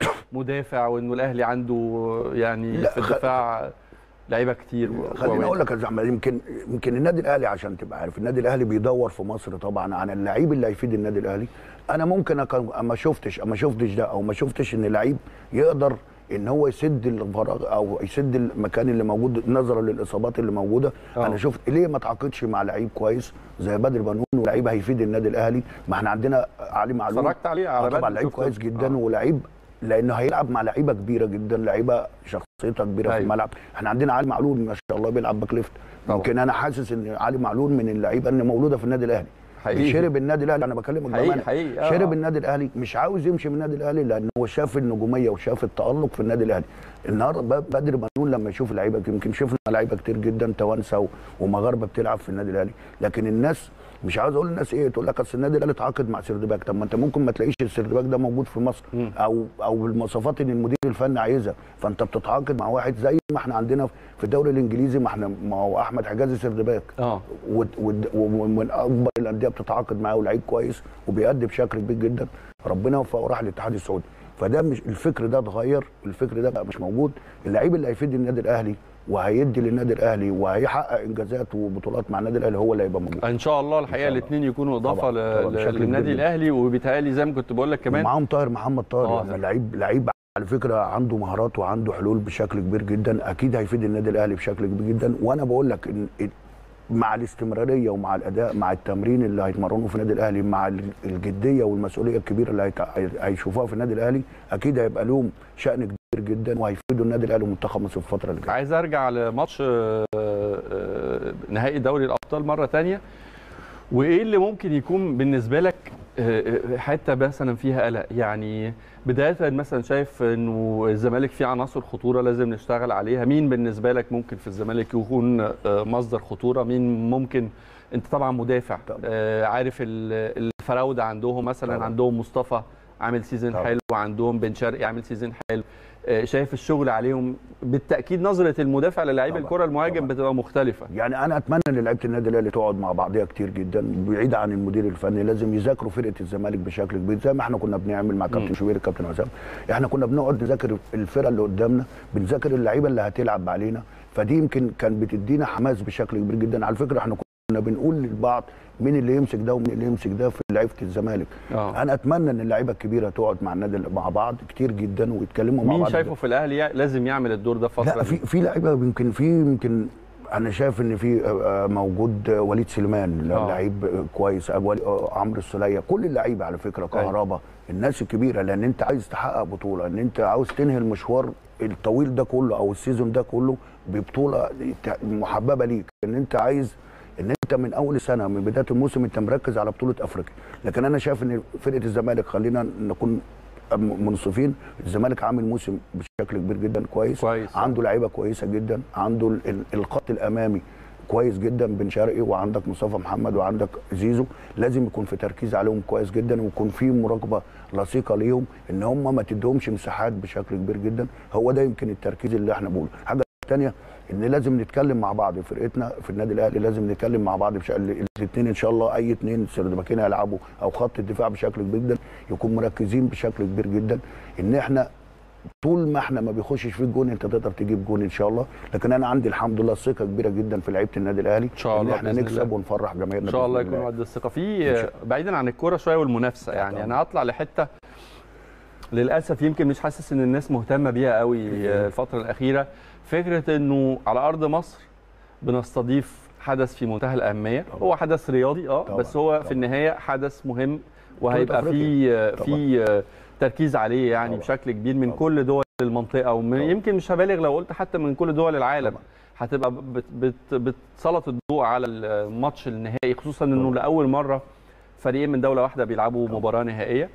مدافع، وانه الاهلي عنده يعني في الدفاع لعيبه كتير. خليني اقول لك يا زعما، يمكن النادي الاهلي عشان تبقى عارف، النادي الاهلي بيدور في مصر طبعا عن اللعيب اللي هيفيد النادي الاهلي. انا ممكن ما شفتش ده، او ما شفتش ان لعيب يقدر ان هو يسد الفراغ او يسد المكان اللي موجود نظرا للاصابات اللي موجوده. انا شفت ليه ما تعاقدش مع لعيب كويس زي بدر بنون، ولعيب هيفيد النادي الاهلي. ما احنا عندنا علي معلول، اتفرجت عليه على طبعا لعيب كويس جدا ولعيب، لانه هيلعب مع لعيبه كبيره جدا، لعيبه شخصيتها كبيره في الملعب. احنا عندنا علي معلول ما شاء الله بيلعب باك ليفت. يمكن انا حاسس ان علي معلول من اللعيبه اللي مولوده في النادي الاهلي، شرب النادي الاهلي. انا بكلمك بامانه، شرب النادي الاهلي، مش عاوز يمشي من النادي الاهلي لان هو شاف النجوميه وشاف التالق في النادي الاهلي. النهارده بدر بنون لما يشوف لعيبه، يمكن شفنا لعيبه كتير جدا توانسه ومغاربه بتلعب في النادي الاهلي، لكن الناس مش عاوز اقول للناس ايه، تقول لك اصل النادي الاهلي اتعاقد مع سيردباك. طب ما انت ممكن ما تلاقيش السيردباك ده موجود في مصر، او بالمواصفات اللي المدير الفني عايزها، فانت بتتعاقد مع واحد زي ما احنا عندنا في الدوري الانجليزي. ما هو احمد حجازي سيردباك، ومن اكبر الانديه بتتعاقد معاه، ولعيب كويس وبيأدي بشكل كبير جدا. ربنا وفقه وراح للاتحاد السعودي. فده مش الفكر ده اتغير، الفكر ده بقى مش موجود. اللعيب اللي هيفيد النادي الاهلي وهيدي للنادي الاهلي وهيحقق انجازات وبطولات مع النادي الاهلي هو اللي هيبقى موجود ان شاء الله. الحقيقه الاثنين يكونوا اضافه للنادي الاهلي، وبيتهيألي زي ما كنت بقول لك كمان معاهم طاهر محمد طاهر، يعني لعيب على فكره عنده مهارات وعنده حلول بشكل كبير جدا، اكيد هيفيد النادي الاهلي بشكل كبير جدا. وانا بقول لك ان مع الاستمراريه ومع الاداء مع التمرين اللي هيتمرنوه في النادي الاهلي، مع الجديه والمسؤوليه الكبيره اللي هيشوفوها في النادي الاهلي، اكيد هيبقى لهم شأن كبير جدا وهيفيدوا النادي الاهلي ومنتخب مصر في الفتره اللي جايه. عايز ارجع لماتش نهائي دوري الابطال مره ثانيه، وايه اللي ممكن يكون بالنسبه لك حته مثلا فيها قلق؟ يعني بدايه مثلا شايف انه الزمالك فيه عناصر خطوره لازم نشتغل عليها، مين بالنسبه لك ممكن في الزمالك يكون مصدر خطوره؟ مين ممكن، انت طبعا مدافع عارف الفراوده عندهم مثلا طبعا. عندهم مصطفى عامل سيزون طبعا. حلو، وعندهم بن شرقي عامل سيزون حلو، شايف الشغل عليهم. بالتاكيد نظره المدافع للاعيب الكره المهاجم بتبقى مختلفه. يعني انا اتمنى ان لعيبه النادي الاهلي تقعد مع بعضيها كتير جدا بعيد عن المدير الفني، لازم يذاكروا فرقه الزمالك بشكل كبير زي ما احنا كنا بنعمل مع كابتن شوبير الكابتن حسام. احنا كنا بنقعد نذاكر الفرقه اللي قدامنا، بنذاكر اللعيبه اللي هتلعب علينا، فدي يمكن كان بتدينا حماس بشكل كبير جدا. على فكره احنا كنا بنقول للبعض مين اللي يمسك ده ومين اللي يمسك ده في لعيبه الزمالك. انا اتمنى ان اللعيبه الكبيره تقعد مع النادي مع بعض كتير جدا ويتكلموا مع بعض. مين شايفه في الاهلي لازم يعمل الدور ده فتره؟ لا في لعيبه يمكن انا شايف ان في موجود وليد سليمان لعيب كويس، عمرو السوليه، كل اللعيبه على فكره، كهربا، الناس الكبيره، لان انت عايز تحقق بطوله، ان انت عاوز تنهي المشوار الطويل ده كله او السيزون ده كله ببطوله محببه ليك، ان انت عايز ان انت من اول سنه من بدايه الموسم انت مركز على بطوله افريقيا. لكن انا شايف ان فرقه الزمالك، خلينا نكون منصفين، الزمالك عامل موسم بشكل كبير جدا كويس. عنده لعيبه كويسه جدا، عنده الخط الامامي كويس جدا، بن شرقي وعندك مصطفى محمد وعندك زيزو، لازم يكون في تركيز عليهم كويس جدا ويكون في مراقبه لصيقه ليهم، ان هم ما تديهمش مساحات بشكل كبير جدا. هو ده يمكن التركيز اللي احنا بنقوله. حاجه ثانيه ان لازم نتكلم مع بعض، فرقتنا في النادي الاهلي لازم نتكلم مع بعض الاثنين ان شاء الله، اي اثنين سردباكين هيلعبوا او خط الدفاع بشكل كبير جدا يكون مركزين بشكل كبير جدا، ان احنا طول ما احنا ما بيخشش فيه الجون انت تقدر تجيب جون ان شاء الله. لكن انا عندي الحمد لله ثقه كبيره جدا في لعيبه النادي الاهلي ان شاء الله، ان احنا نكسب ونفرح جماهيرنا ان شاء الله. يكون قد الثقه في بعيدا عن الكوره شويه والمنافسه. يعني انا هطلع لحته للاسف يمكن مش حاسس ان الناس مهتمه بيها قوي الفتره الاخيره، فكره انه على ارض مصر بنستضيف حدث في منتهى الاهميه. هو حدث رياضي بس هو في النهايه حدث حدث وهيبقى في تركيز عليه يعني بشكل كبير من كل دول المنطقه، ويمكن مش هبالغ لو قلت حتى من كل دول العالم. هتبقى بتسلط الضوء على الماتش النهائي، خصوصا انه لاول مره فريقين من دوله واحده بيلعبوا مباراه نهائيه.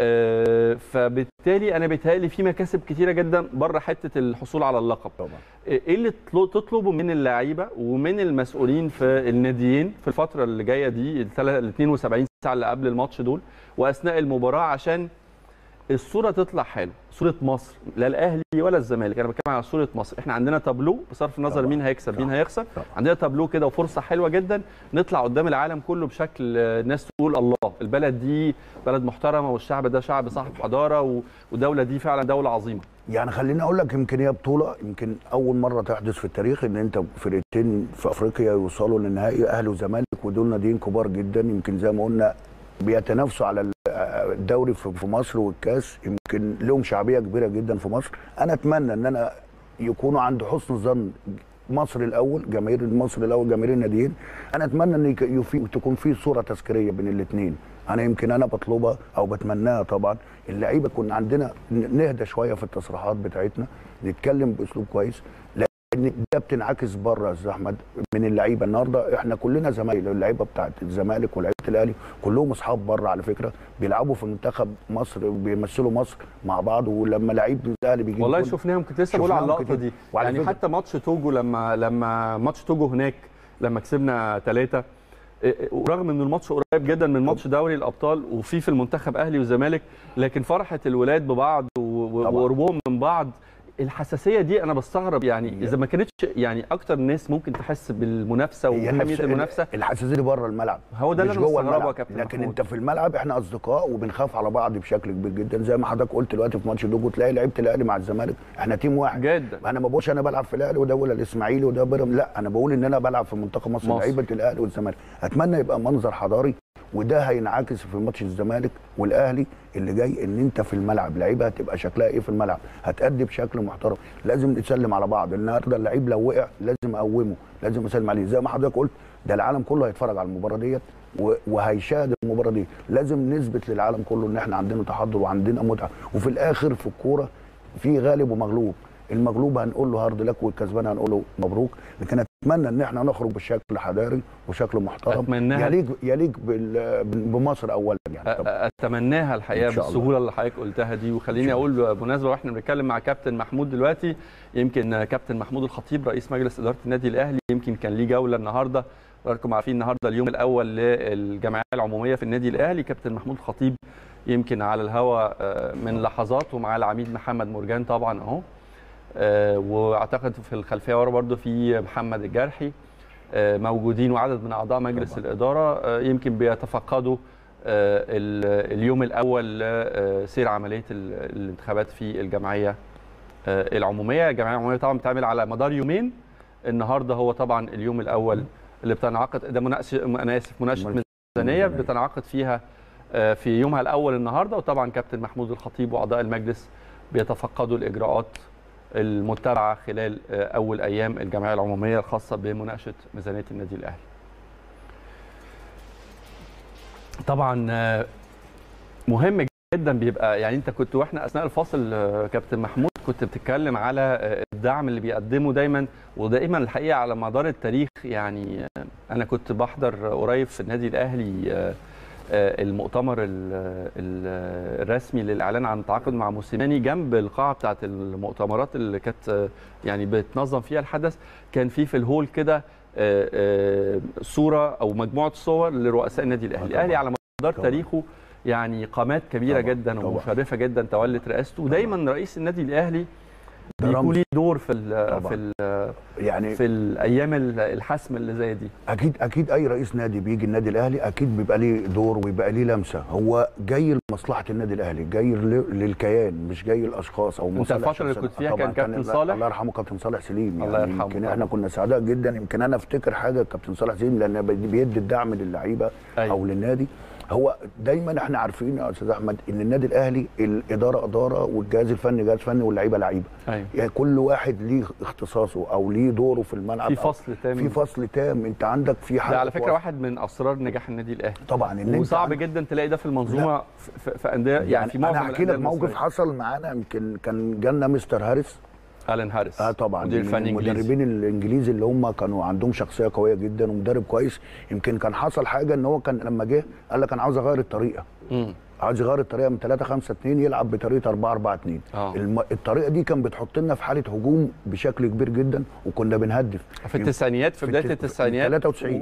فبالتالي انا بيتهيألي في مكاسب كتيره جدا بره حته الحصول على اللقب. ايه اللي تطلبه من اللعيبه ومن المسؤولين في الناديين في الفتره اللي جايه دي، ال 72 ساعه اللي قبل الماتش دول واثناء المباراه، عشان الصوره تطلع حلو، صوره مصر، لا الاهلي ولا الزمالك، انا بتكلم على صوره مصر. احنا عندنا تابلو بصرف النظر مين هيكسب مين هيخسر، عندنا تابلو كده وفرصه حلوه جدا نطلع قدام العالم كله بشكل الناس تقول الله البلد دي بلد محترمه والشعب ده شعب صاحب حضاره والدوله دي فعلا دوله عظيمه. يعني خليني اقول لك يمكن هي بطوله يمكن اول مره تحدث في التاريخ ان انت فرقتين في افريقيا يوصلوا للنهائي، اهلي وزمالك، ودول ناديين كبار جدا، يمكن زي ما قلنا بيتنافسوا على الدوري في مصر والكاس، يمكن لهم شعبيه كبيره جدا في مصر. انا اتمنى ان انا يكونوا عند حسن ظن مصر الاول، جماهير مصر الاول، جماهير الناديين. انا اتمنى ان تكون في صوره تذكاريه بين الاثنين. انا بطلبها او بتمناها طبعا، اللعيبه يكون عندنا نهدى شويه في التصريحات بتاعتنا، نتكلم باسلوب كويس، لان ده بتنعكس بره يا استاذ احمد من اللعيبه. النهارده احنا كلنا زمايل، اللعيبه بتاعت الزمالك ولاعيبه الاهلي كلهم اصحاب بره على فكره، بيلعبوا في منتخب مصر، بيمثلوا مصر مع بعض، ولما لعيب الاهلي بيجي والله شفناهم. كنت لسه بقول على اللقطه دي يعني حتى ماتش توجو، لما ماتش توجو هناك لما كسبنا 3، ورغم ان الماتش قريب جدا من ماتش دوري الابطال وفي المنتخب اهلي وزمالك، لكن فرحه الولاد ببعض وقربهم من بعض، الحساسيه دي انا بستغرب يعني اذا ما كانتش يعني اكتر ناس ممكن تحس بالمنافسه وحميه المنافسه. الحساسيه دي بره الملعب، هو ده اللي انا بستغربه يا كابتن. لكن انت في الملعب احنا اصدقاء وبنخاف على بعض بشكل كبير جدا، زي ما حضرتك قلت دلوقتي في ماتش دوجو تلاقي لعيبه الاهلي مع الزمالك احنا تيم واحد جدا. انا ما بقولش انا بلعب في الاهلي وده ولا الاسماعيلي وده بيراميدز، لا انا بقول ان انا بلعب في منتخب مصر. لعيبه الاهلي والزمالك اتمنى يبقى منظر حضاري، وده هينعكس في ماتش الزمالك والاهلي اللي جاي، ان انت في الملعب لعيبه هتبقى شكلها ايه في الملعب، هتأدي بشكل محترم، لازم نتسلم على بعض. النهارده اللعيب لو وقع لازم اقومه، لازم اسلم عليه، زي ما حضرتك قلت ده العالم كله هيتفرج على المباراه ديت وهيشاهد المباراه دي، لازم نثبت للعالم كله ان احنا عندنا تحضر وعندنا متعه. وفي الاخر في الكوره في غالب ومغلوب، المغلوب هنقول له هارد لك، والكسبان هنقول له مبروك. لكن اتمنى ان احنا نخرج بشكل حضاري وشكل محترم يليق بمصر اولا يعني. اتمناها الحقيقه بالسهوله اللي حضرتك قلتها دي. وخليني اقول بالمناسبه واحنا بنتكلم مع كابتن محمود دلوقتي، يمكن كابتن محمود الخطيب رئيس مجلس اداره النادي الاهلي يمكن كان ليه جوله النهارده، حضراتكم عارفين النهارده اليوم الاول للجمعيه العموميه في النادي الاهلي. كابتن محمود الخطيب يمكن على الهواء من لحظات، ومع العميد محمد مرجان طبعا اهو، واعتقد في الخلفيه ورا برده في محمد الجرحي موجودين، وعدد من اعضاء مجلس طبعا الاداره يمكن بيتفقدوا اليوم الاول لسير عمليه الانتخابات في الجمعيه العموميه. الجمعيه العموميه طبعا بتعمل على مدار يومين، النهارده هو طبعا اليوم الاول اللي بتنعقد، ده مناقشه ميزانيه بتنعقد فيها في يومها الاول النهارده. وطبعا كابتن محمود الخطيب واعضاء المجلس بيتفقدوا الاجراءات المتبعه خلال اول ايام الجمعيه العموميه الخاصه بمناقشه ميزانيه النادي الاهلي. طبعا مهم جدا بيبقى يعني، انت كنت واحنا اثناء الفاصل كابتن محمود كنت بتتكلم على الدعم اللي بيقدمه دايما ودائما الحقيقه على مدار التاريخ. يعني انا كنت بحضر قريب في النادي الاهلي المؤتمر الرسمي للاعلان عن التعاقد مع موسيماني، جنب القاعه بتاعه المؤتمرات اللي كانت يعني بتنظم فيها الحدث، كان في الهول كده صوره او مجموعه صور لرؤساء النادي الاهلي. الاهلي على مدار تاريخه يعني قامات كبيره جدا ومشرفه جدا تولت رئاسته، ودايما رئيس النادي الاهلي بيكون ليه دور في الايام الحسم اللي زي دي. اكيد اي رئيس نادي بيجي النادي الاهلي اكيد بيبقى ليه دور ويبقى ليه لمسه. هو جاي لمصلحه النادي الاهلي، جاي للكيان، مش جاي للاشخاص او انت الفتره اللي كنت فيها كان كابتن صالح الله يرحمه، كابتن صالح سليم الله يعني يرحمه. يمكن احنا كنا سعداء جدا. يمكن انا افتكر حاجه كابتن صالح سليم لان بيدي الدعم للعيبه او للنادي. هو دايما احنا عارفين يا استاذ احمد ان النادي الاهلي الاداره اداره والجهاز الفني جهاز فني واللعيبه لعيبه. يعني كل واحد ليه اختصاصه او ليه دوره في الملعب، في فصل تام. انت عندك في حاجه، ده على فكره واحد من اسرار نجاح النادي الاهلي طبعا، ان وصعب جدا تلاقي ده في المنظومه في انديه يعني في معظم انا احكي لك موقف حصل معانا. يمكن كان جالنا مستر هاريس، ألان هاريس طبعا المدربين الانجليزي اللي هم كانوا عندهم شخصيه قويه جدا ومدرب كويس. يمكن كان حصل حاجه ان هو كان لما جه قال لك انا عاوز اغير الطريقه، عاوز يغير الطريقه من 3-5-2 يلعب بطريقه 4-4-2. الطريقه دي كان بتحط لنا في حاله هجوم بشكل كبير جدا، وكنا بنهدف في التسعينيات، في بدايه التسعينيات 93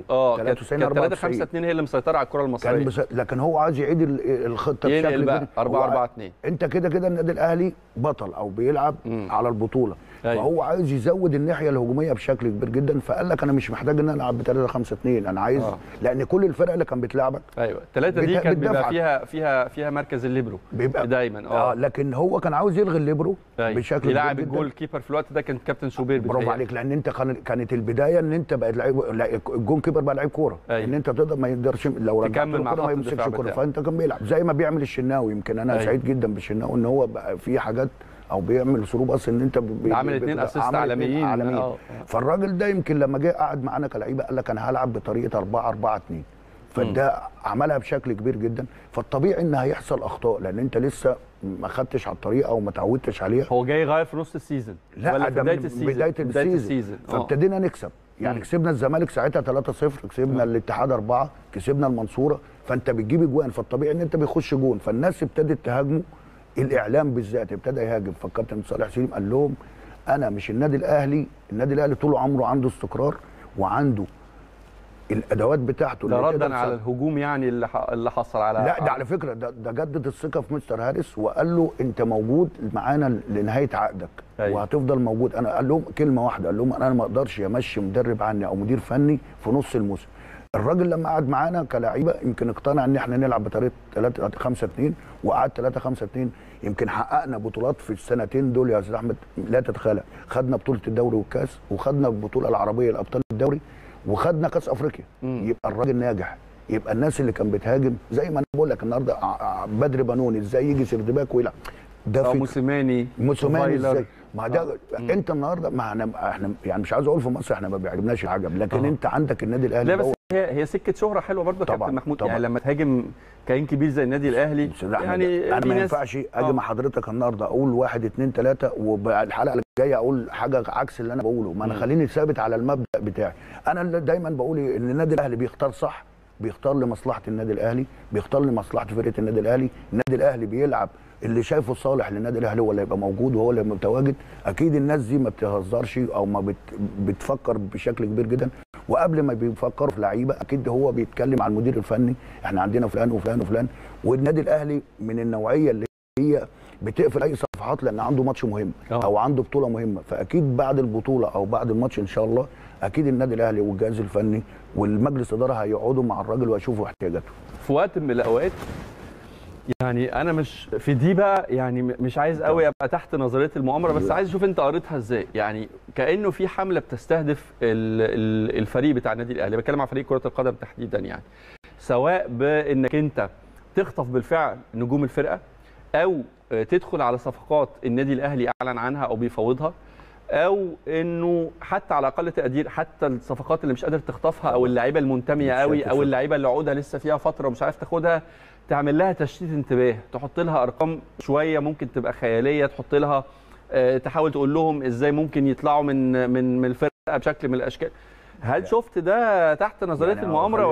3-5-2 هي اللي مسيطره على الكره المصريه. لكن هو عايز يعيد الخطه بشكل كبير 4-4-2. انت كده النادي الاهلي بطل او بيلعب على البطوله، فهو عايز يزود الناحيه الهجوميه بشكل كبير جدا. فقال لك انا مش محتاج ان انا العب ب3-5-2، انا عايز لان كل الفرق اللي كان بتلعبك الثلاثه دي كانت بيبقى فيها مركز الليبرو دايما لكن هو كان عاوز يلغي الليبرو بشكل يلعب الجول كيبر في الوقت ده كان كابتن شوبير. برافو عليك، لان انت كانت البدايه ان انت بقى لعيب، الجون كيبر بقى لعيب كوره، ان انت تقدر ما يقدرش لو رجعت الكوره ما يمسكش الكوره، فانت كان بيلعب زي ما بيعمل الشناوي. يمكن انا سعيد جدا بالشناوي ان هو بقى في حاجات او بيعمل سروب اصلا ان انت عامل 2 اسيست عالميين. فالراجل ده يمكن لما جه قعد معانا كلعيبه قال لك انا هلعب بطريقه 4-4-2، فده عملها بشكل كبير جدا. فالطبيعي ان هيحصل اخطاء لان انت لسه ما خدتش على الطريقه او ما تعودتش عليها. هو جاي يغير في نص السيزون ولا في بدايه السيزون فابتدينا نكسب يعني. كسبنا الزمالك ساعتها 3-0، كسبنا الاتحاد 4، كسبنا المنصوره، فانت بتجيب اجوان، فالطبيعي ان انت بيخش جون، فالناس ابتدت تهاجمه، الاعلام بالذات ابتدى يهاجم. فالكابتن صالح سليم قال لهم انا مش النادي الاهلي طول عمره عنده استقرار وعنده الادوات بتاعته ده ردا على الهجوم يعني اللي حصل على لا ده على فكره ده جدد الثقه في مستر هاريس وقال له انت موجود معانا لنهايه عقدك وهتفضل موجود. انا قال لهم كلمه واحده، قال لهم انا ما اقدرش امشي مدرب عني او مدير فني في نص الموسم. الراجل لما قعد معانا كلاعيبه يمكن اقتنع ان احنا نلعب بطريقه 3-5-2 وقعد 3-5-2. يمكن حققنا بطولات في السنتين دول يا استاذ احمد لا تتخيل. خدنا بطوله الدوري والكاس، وخدنا البطوله العربيه لابطال الدوري، وخدنا كاس افريقيا. يبقى الراجل ناجح. يبقى الناس اللي كان بتهاجم زي ما انا بقول لك النهارده بدر بنون ازاي يجي سردباك ويلعب، ده موسيماني ازاي ما ده انت النهارده ما احنا يعني مش عاوز اقول في مصر احنا ما بيعجبناش العجب، لكن انت عندك النادي الاهلي. لا بس هي سكه شهره حلوه برضه يا كابتن محمود. يعني لما تهاجم كيان كبير زي النادي الاهلي يعني انا ما ينفعش اجي مع حضرتك النهارده اقول 1 2 3 وبقى الحلقه جاي اقول حاجه عكس اللي انا بقوله، ما انا خليني ثابت على المبدا بتاعي. انا اللي دايما بقول ان النادي الاهلي بيختار صح، بيختار لمصلحه النادي الاهلي، بيختار لمصلحه فرقه النادي الاهلي. النادي الاهلي بيلعب اللي شايفه صالح للنادي الاهلي هو اللي هيبقى موجود وهو اللي متواجد. اكيد الناس دي ما بتهزرش او ما بتفكر بشكل كبير جدا، وقبل ما بيفكروا في لعيبه اكيد هو بيتكلم عن المدير الفني، احنا عندنا فلان وفلان وفلان. والنادي الاهلي من النوعيه اللي هي بتقفل اي صفحات لان عنده ماتش مهم او عنده بطوله مهمه، فاكيد بعد البطوله او بعد الماتش ان شاء الله اكيد النادي الاهلي والجهاز الفني والمجلس الاداره هيقعدوا مع الراجل ويشوفوا احتياجاته. في وقت من الاوقات يعني انا مش في دي بقى، يعني مش عايز قوي ابقى تحت نظريه المؤامره، بس عايز اشوف انت قريتها ازاي. يعني كانه في حمله بتستهدف الفريق بتاع النادي الاهلي، بتكلم عن فريق كره القدم تحديدا، يعني سواء بانك انت تخطف بالفعل نجوم الفرقه او تدخل على صفقات النادي الاهلي اعلن عنها او بيفاوضها، او انه حتى على اقل تقدير حتى الصفقات اللي مش قادر تخطفها او اللعيبه المنتميه قوي او اللعيبه اللي عقودها لسه فيها فتره ومش عارف تاخدها، تعمل لها تشتيت انتباه، تحط لها ارقام شويه ممكن تبقى خياليه، تحط لها تحاول تقول لهم ازاي ممكن يطلعوا من الفرقه بشكل من الاشكال. هل شفت ده تحت نظريه يعني المؤامره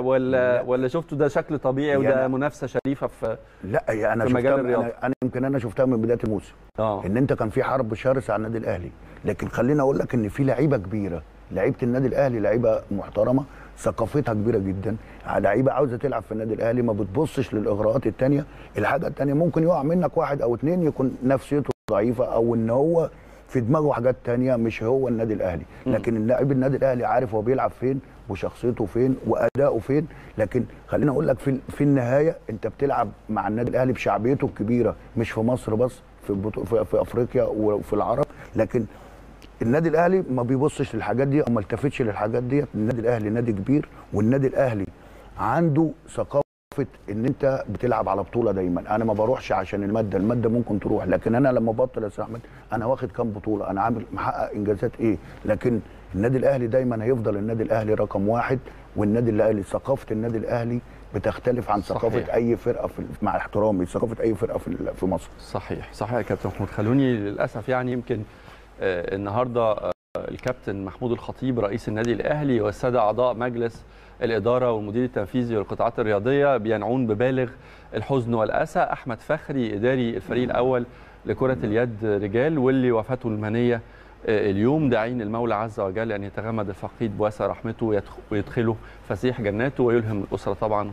ولا شفته ده شكل طبيعي وده يعني منافسه شريفه في لا انا في مجال الرياضه؟ انا يمكن شفتها من بدايه الموسم ان انت كان في حرب شرسه على النادي الاهلي، لكن خليني اقول لك ان في لعيبه كبيره، لعيبه النادي الاهلي لعيبه محترمه ثقافتها كبيره جدا، لعيبه عاوزه تلعب في النادي الاهلي ما بتبصش للاغراءات الثانيه. الحاجه الثانيه ممكن يقع منك واحد او اثنين يكون نفسيته ضعيفه او ان هو في دماغه حاجات تانية مش هو النادي الاهلي، لكن اللاعب النادي الاهلي عارف هو بيلعب فين وشخصيته فين واداؤه فين. لكن خليني اقول لك في النهايه انت بتلعب مع النادي الاهلي بشعبيته الكبيره، مش في مصر بس، في افريقيا وفي العرب. لكن النادي الاهلي ما بيبصش للحاجات دي او ما التفتش للحاجات دي. النادي الاهلي نادي كبير، والنادي الاهلي عنده ثقافه ان انت بتلعب على بطوله دايما. انا ما بروحش عشان الماده ممكن تروح، لكن انا لما بطل يا استاذ احمد انا واخد كام بطوله، انا عامل محقق انجازات ايه. لكن النادي الاهلي دايما هيفضل النادي الاهلي رقم واحد، والنادي الاهلي ثقافه النادي الاهلي بتختلف عن ثقافه اي فرقه مع احترامي ثقافه اي فرقه في مصر. صحيح يا كابتن محمود. خلوني للاسف يعني يمكن النهارده الكابتن محمود الخطيب رئيس النادي الاهلي والساده اعضاء مجلس الاداره والمدير التنفيذي والقطاعات الرياضيه بينعون ببالغ الحزن والاسى احمد فخري اداري الفريق الاول لكره اليد رجال، واللي وفاته المنيه اليوم، داعين المولى عز وجل ان يتغمد الفقيد بواسع رحمته ويدخله فسيح جناته ويلهم الاسره طبعا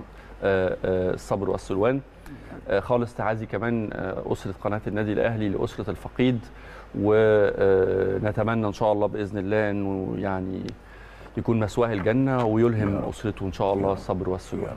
الصبر والسلوان. خالص تعازي كمان اسره قناه النادي الاهلي لاسره الفقيد، ونتمنى ان شاء الله باذن الله انه يعني يكون مسواه الجنه ويلهم اسرته ان شاء الله الصبر والسلوان.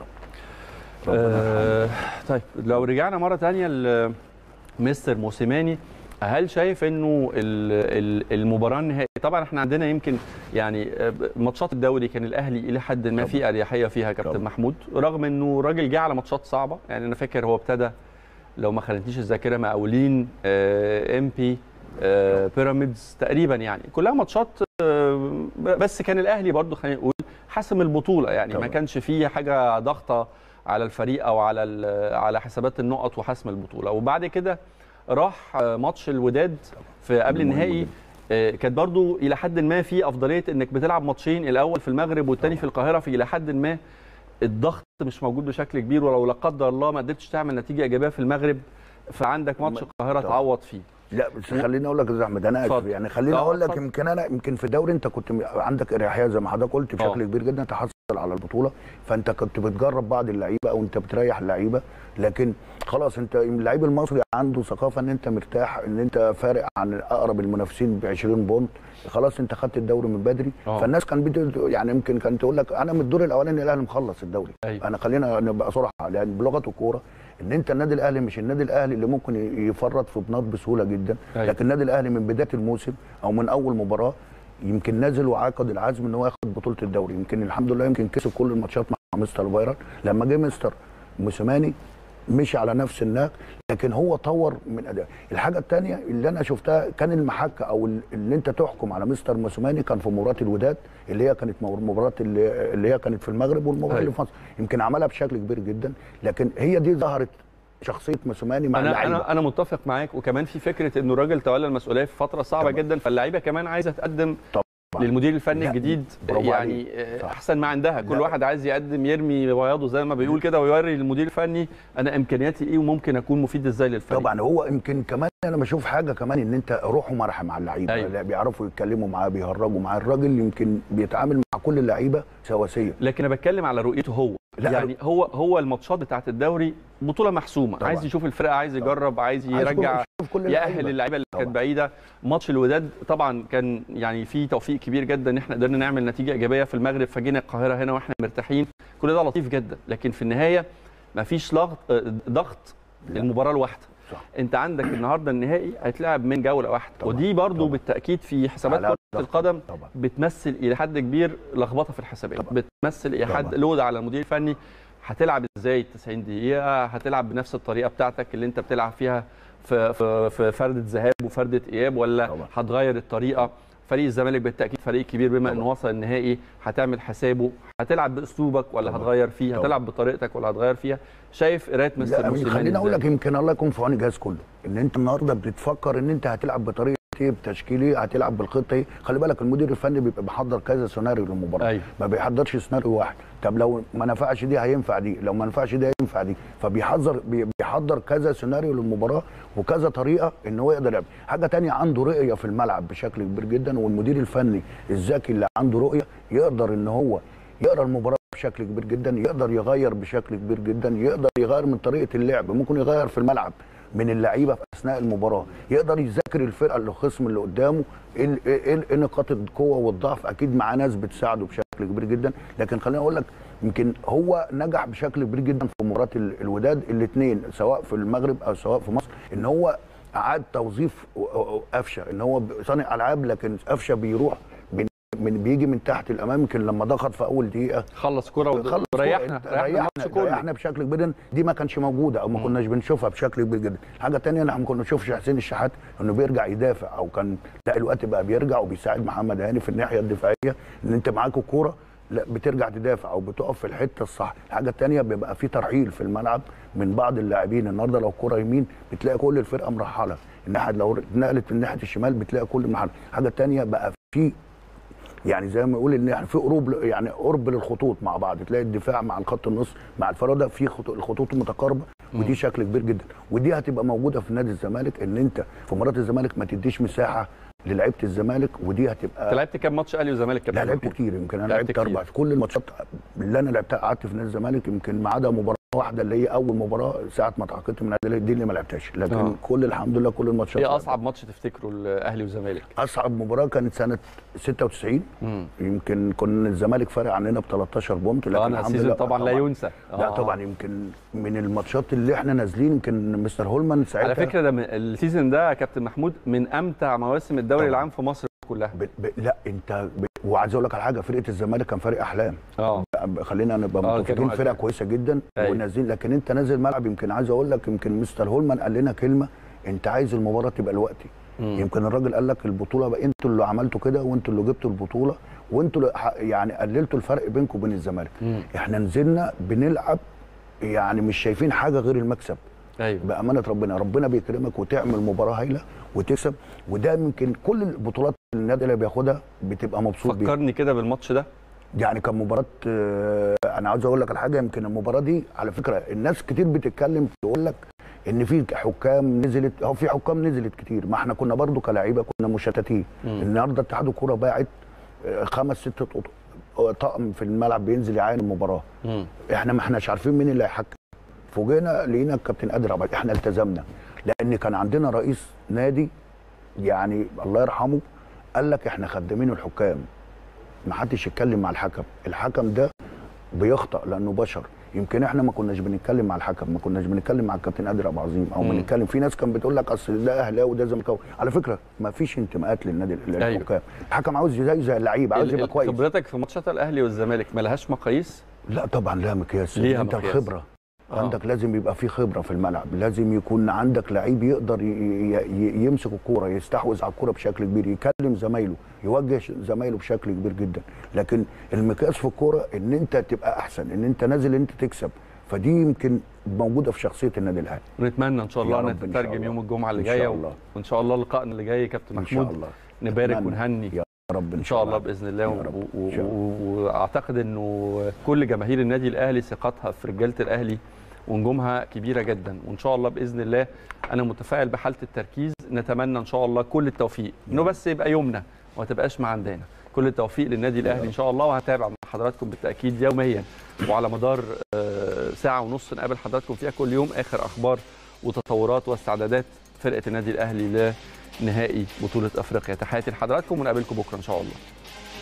طيب لو رجعنا مره ثانيه لمستر موسيماني، هل شايف انه المباراه النهائيه، طبعا احنا عندنا يمكن يعني ماتشات الدوري كان الاهلي الى حد ما في اريحيه فيها كابتن محمود، رغم انه راجل جه على ماتشات صعبه. يعني انا فاكر هو ابتدى لو ما خانتنيش الذاكره مقاولين ام بي بيراميدز تقريبا، يعني كلها ماتشات بس كان الاهلي برضو خلينا نقول حسم البطوله، يعني طبعا ما كانش فيه حاجه ضغطه على الفريق او على حسابات النقط وحسم البطوله. وبعد كده راح ماتش الوداد في قبل النهائي، كانت برضو الى حد ما في افضليه انك بتلعب ماتشين، الاول في المغرب والثاني في القاهره، في الى حد ما الضغط مش موجود بشكل كبير، ولو لا قدر الله ما قدرتش تعمل نتيجه ايجابيه في المغرب فعندك ماتش القاهره تعوض فيه. لا بس خليني اقول لك يا استاذ احمد، انا اسف يعني خليني اقول لك يمكن في الدوري انت كنت عندك اريحيه زي ما حضرتك قلت بشكل كبير جدا تحصل على البطوله، فانت كنت بتجرب بعض اللعيبه او انت بتريح اللعيبه. لكن خلاص انت اللعيب المصري عنده ثقافه ان انت مرتاح، ان انت فارق عن اقرب المنافسين ب 20 بونت، خلاص انت خدت الدوري من بدري. فالناس كان يعني يمكن كانت تقول لك انا من الدور الاولاني الاهلي مخلص الدوري. انا خلينا نبقى صراحه لان بلغه الكوره ان انت النادي الاهلي مش النادي الاهلي اللي ممكن يفرط في بنات بسهوله جدا. لكن النادي الاهلي من بدايه الموسم او من اول مباراه يمكن نازل وعقد العزم ان هو ياخد بطوله الدوري. يمكن الحمد لله يمكن كسب كل الماتشات مع مستر فايرال. لما جه مستر موسيماني مشي على نفس النهج، لكن هو طور من اداء. الحاجه الثانيه اللي انا شفتها كان المحك او اللي انت تحكم على مستر موسيماني كان في مباراه الوداد اللي هي كانت مباراه اللي هي كانت في المغرب والمباراه اللي في مصر، يمكن عملها بشكل كبير جدا. لكن هي دي ظهرت شخصيه موسيماني مع اللعيبه. انا متفق معاك، وكمان في فكره انه الراجل تولى المسؤوليه في فتره صعبه جدا، فاللعيبه كمان عايزه تقدم للمدير الفني الجديد يعني احسن ما عندها. كل واحد عايز يقدم يرمي بياضه زي ما بيقول كده، ويوري للمدير الفني انا امكانياتي ايه وممكن اكون مفيد ازاي للفريق. طبعا هو يمكن كمان انا بشوف حاجه كمان ان انت روحه مرحه مع اللعيبه. أيوة. بيعرفوا يتكلموا معاه، بيهرجوا معاه، الراجل يمكن بيتعامل مع كل اللعيبه سواسيه. لكن انا بتكلم على رؤيته هو. يعني هو الماتشات بتاعت الدوري بطوله محسومه طبعا. عايز يشوف الفرقه، عايز يجرب، عايز يرجع، يأهل اللعيبه اللي كانت بعيده. ماتش الوداد طبعا كان يعني في توفيق كبير جدا ان احنا قدرنا نعمل نتيجه ايجابيه في المغرب، فجينا القاهره هنا واحنا مرتاحين. كل ده لطيف جدا، لكن في النهايه مفيش ضغط المباراه الواحده. صح. انت عندك النهارده النهائي هيتلعب من جوله واحده، ودي برضو بالتاكيد في حسابات كره القدم بتمثل الى حد كبير لخبطه في الحسابات، بتمثل الى حد لود على المدير الفني. هتلعب ازاي 90 دقيقه؟ هتلعب بنفس الطريقه بتاعتك اللي انت بتلعب فيها في فردة ذهاب وفردة اياب، ولا هتغير الطريقه؟ فريق الزمالك بالتاكيد فريق كبير بما انه وصل النهائي، هتعمل حسابه. هتلعب باسلوبك ولا هتغير فيه؟ هتلعب بطريقتك ولا هتغير فيها؟ شايف قرايه مستر موسيماني؟ خليني اقول لك، يمكن الله يكون في عون الجهاز كله، ان انت النهارده بتفكر ان انت هتلعب بطريقه ايه، بتشكيل ايه، هتلعب بالخطه ايه. خلي بالك المدير الفني بيبقى محضر كذا سيناريو للمباراه. أيوة. ما بيحضرش سيناريو واحد. طب لو ما نفعش دي هينفع دي، لو ما نفعش دي هينفع دي، بيحضر كذا سيناريو للمباراه وكذا طريقه ان هو يقدر يلعب. حاجه ثانيه، عنده رؤيه في الملعب بشكل كبير جدا، والمدير الفني الذكي اللي عنده رؤيه يقدر ان هو يقرا المباراه بشكل كبير جدا، يقدر يغير بشكل كبير جدا، يقدر يغير من طريقه اللعب، ممكن يغير في الملعب من اللعيبه في اثناء المباراه، يقدر يذاكر الفرقه اللي الخصم اللي قدامه ايه نقاط القوه والضعف. اكيد معاه ناس بتساعده بشكل كبير جدا. لكن خليني اقول لك، يمكن هو نجح بشكل كبير جدا في مباراه الوداد الاثنين، سواء في المغرب او سواء في مصر، ان هو اعاد توظيف قفشه، ان هو صانع العاب، لكن قفشه بيروح بيجي من تحت الامام. يمكن لما ضغط في اول دقيقه خلص كره وريحنا بشكل كبير، دي ما كانش موجوده او ما كناش بنشوفها بشكل كبير جدا. حاجه ثانيه، احنا ما كنا نشوفش حسين الشحات انه بيرجع يدافع، او كان لا الوقت بقى بيرجع وبيساعد محمد هاني في الناحيه الدفاعيه، ان انت معاك الكوره لا بترجع تدافع او بتقف في الحته الصح. الحاجه الثانيه، بيبقى في ترحيل في الملعب من بعض اللاعبين. النهارده لو الكوره يمين بتلاقي كل الفرقه مرحله، الناحيه لو اتنقلت من ناحيه الشمال بتلاقي كل مرحله. الحاجه الثانيه بقى في يعني زي ما نقول ان احنا في قرب للخطوط مع بعض، تلاقي الدفاع مع الخط النص مع الفراده في الخطوط متقاربه، ودي شكل كبير جدا، ودي هتبقى موجوده في نادي الزمالك، ان انت في مباراه الزمالك ما تديش مساحه للعيبه الزمالك، ودي هتبقى. انت لعبت كام ماتش اهلي وزمالك؟ لا لعبت كتير، يمكن انا لعبت 4 في كل الماتشات اللي انا لعبتها. قعدت في نادي الزمالك يمكن ما عدا مباراه واحده اللي هي اول مباراه ساعه ما تعاقدت من النادي دي اللي ما لعبتهاش، لكن كل الحمد لله كل الماتشات. ايه اصعب ماتش تفتكره الاهلي والزمالك؟ اصعب مباراه كانت سنه 96. يمكن كنا الزمالك فارق عننا ب 13 بونت، لكن الحمد لله طبعا لا ينسى. لا طبعا يمكن من الماتشات اللي احنا نازلين، يمكن مستر هولمان ساعتها على فكره ده السيزون ده يا كابتن محمود من امتع مواسم الدوري العام في مصر كلها. لا انت وعايز اقول لك على حاجه، فرقه الزمالك كان فريق احلام. خلينا نبقى متفقين، فرقه كويسه جدا ونازلين، لكن انت نازل ملعب. يمكن عايز اقول لك، يمكن مستر هولمان قال لنا كلمه، انت عايز المباراه تبقى دلوقتي. يمكن الراجل قال لك البطوله بقى انتوا اللي عملتوا كده، وانتوا اللي جبتوا البطوله، وانتوا يعني قللتوا الفرق بينكم وبين الزمالك. احنا نزلنا بنلعب يعني مش شايفين حاجه غير المكسب. ايوه بامانه ربنا بيكرمك وتعمل مباراه هايله وتكسب، وده يمكن كل البطولات اللي النادي اللي بياخدها بتبقى مبسوط بيها. فكرني كده بالماتش ده، يعني كان مباراه انا عاوز اقول لك على حاجه. يمكن المباراه دي على فكره الناس كتير بتتكلم تقول لك ان في حكام نزلت، او في حكام نزلت كتير، ما احنا كنا برضو كلاعيبه كنا مشتتين. النهارده اتحاد الكوره باعت 5 6 طقم في الملعب بينزل يعاين المباراه. احنا ما احناش عارفين مين اللي هيحكم. فوجئنا لقينا الكابتن قادر عبد. احنا التزمنا لان كان عندنا رئيس نادي يعني الله يرحمه قال لك احنا خدامين الحكام، ما حدش يتكلم مع الحكم. الحكم ده بيخطأ لانه بشر. يمكن احنا ما كناش بنتكلم مع الحكم، ما كناش بنتكلم مع الكابتن قادر ابو عظيم، او بنتكلم. في ناس كان بتقول لك اصل ده اهلاوي وده زملكاوي. على فكره ما فيش انتماءات للنادي الحكام. الحكم عاوز زي اللعيب، عاوز يبقى كويس. خبرتك في ماتشات الاهلي والزمالك ما لهاش مقاييس؟ لا طبعا لها مقياس. انت الخبره عندك لازم يبقى في خبره في الملعب، لازم يكون عندك لعيب يقدر يمسك الكوره، يستحوذ على الكوره بشكل كبير، يكلم زمايله، يوجه زمايله بشكل كبير جدا. لكن المقياس في الكوره ان انت تبقى احسن، ان انت نازل انت تكسب. فدي يمكن موجوده في شخصيه النادي الاهلي. ونتمنى ان شاء الله يا ان رب إن شاء تترجم الله. يوم الجمعه اللي إن شاء جايه الله. وان شاء الله لقائنا اللي جاي كابتن ان شاء محمود الله نبارك أتمنى. ونهني يا رب ان شاء الله باذن الله واعتقد انه كل جماهير النادي الاهلي ثقتها في رجاله الاهلي ونجومها كبيره جدا، وان شاء الله باذن الله انا متفائل بحاله التركيز. نتمنى ان شاء الله كل التوفيق، انه بس يبقى يومنا وما تبقاش مع عندنا. كل التوفيق للنادي الاهلي ان شاء الله، وهتابع مع حضراتكم بالتاكيد يوميا وعلى مدار ساعه ونص نقابل حضراتكم فيها كل يوم اخر اخبار وتطورات واستعدادات فرقه النادي الاهلي لنهائي بطوله افريقيا. تحياتي لحضراتكم ونقابلكم بكره ان شاء الله.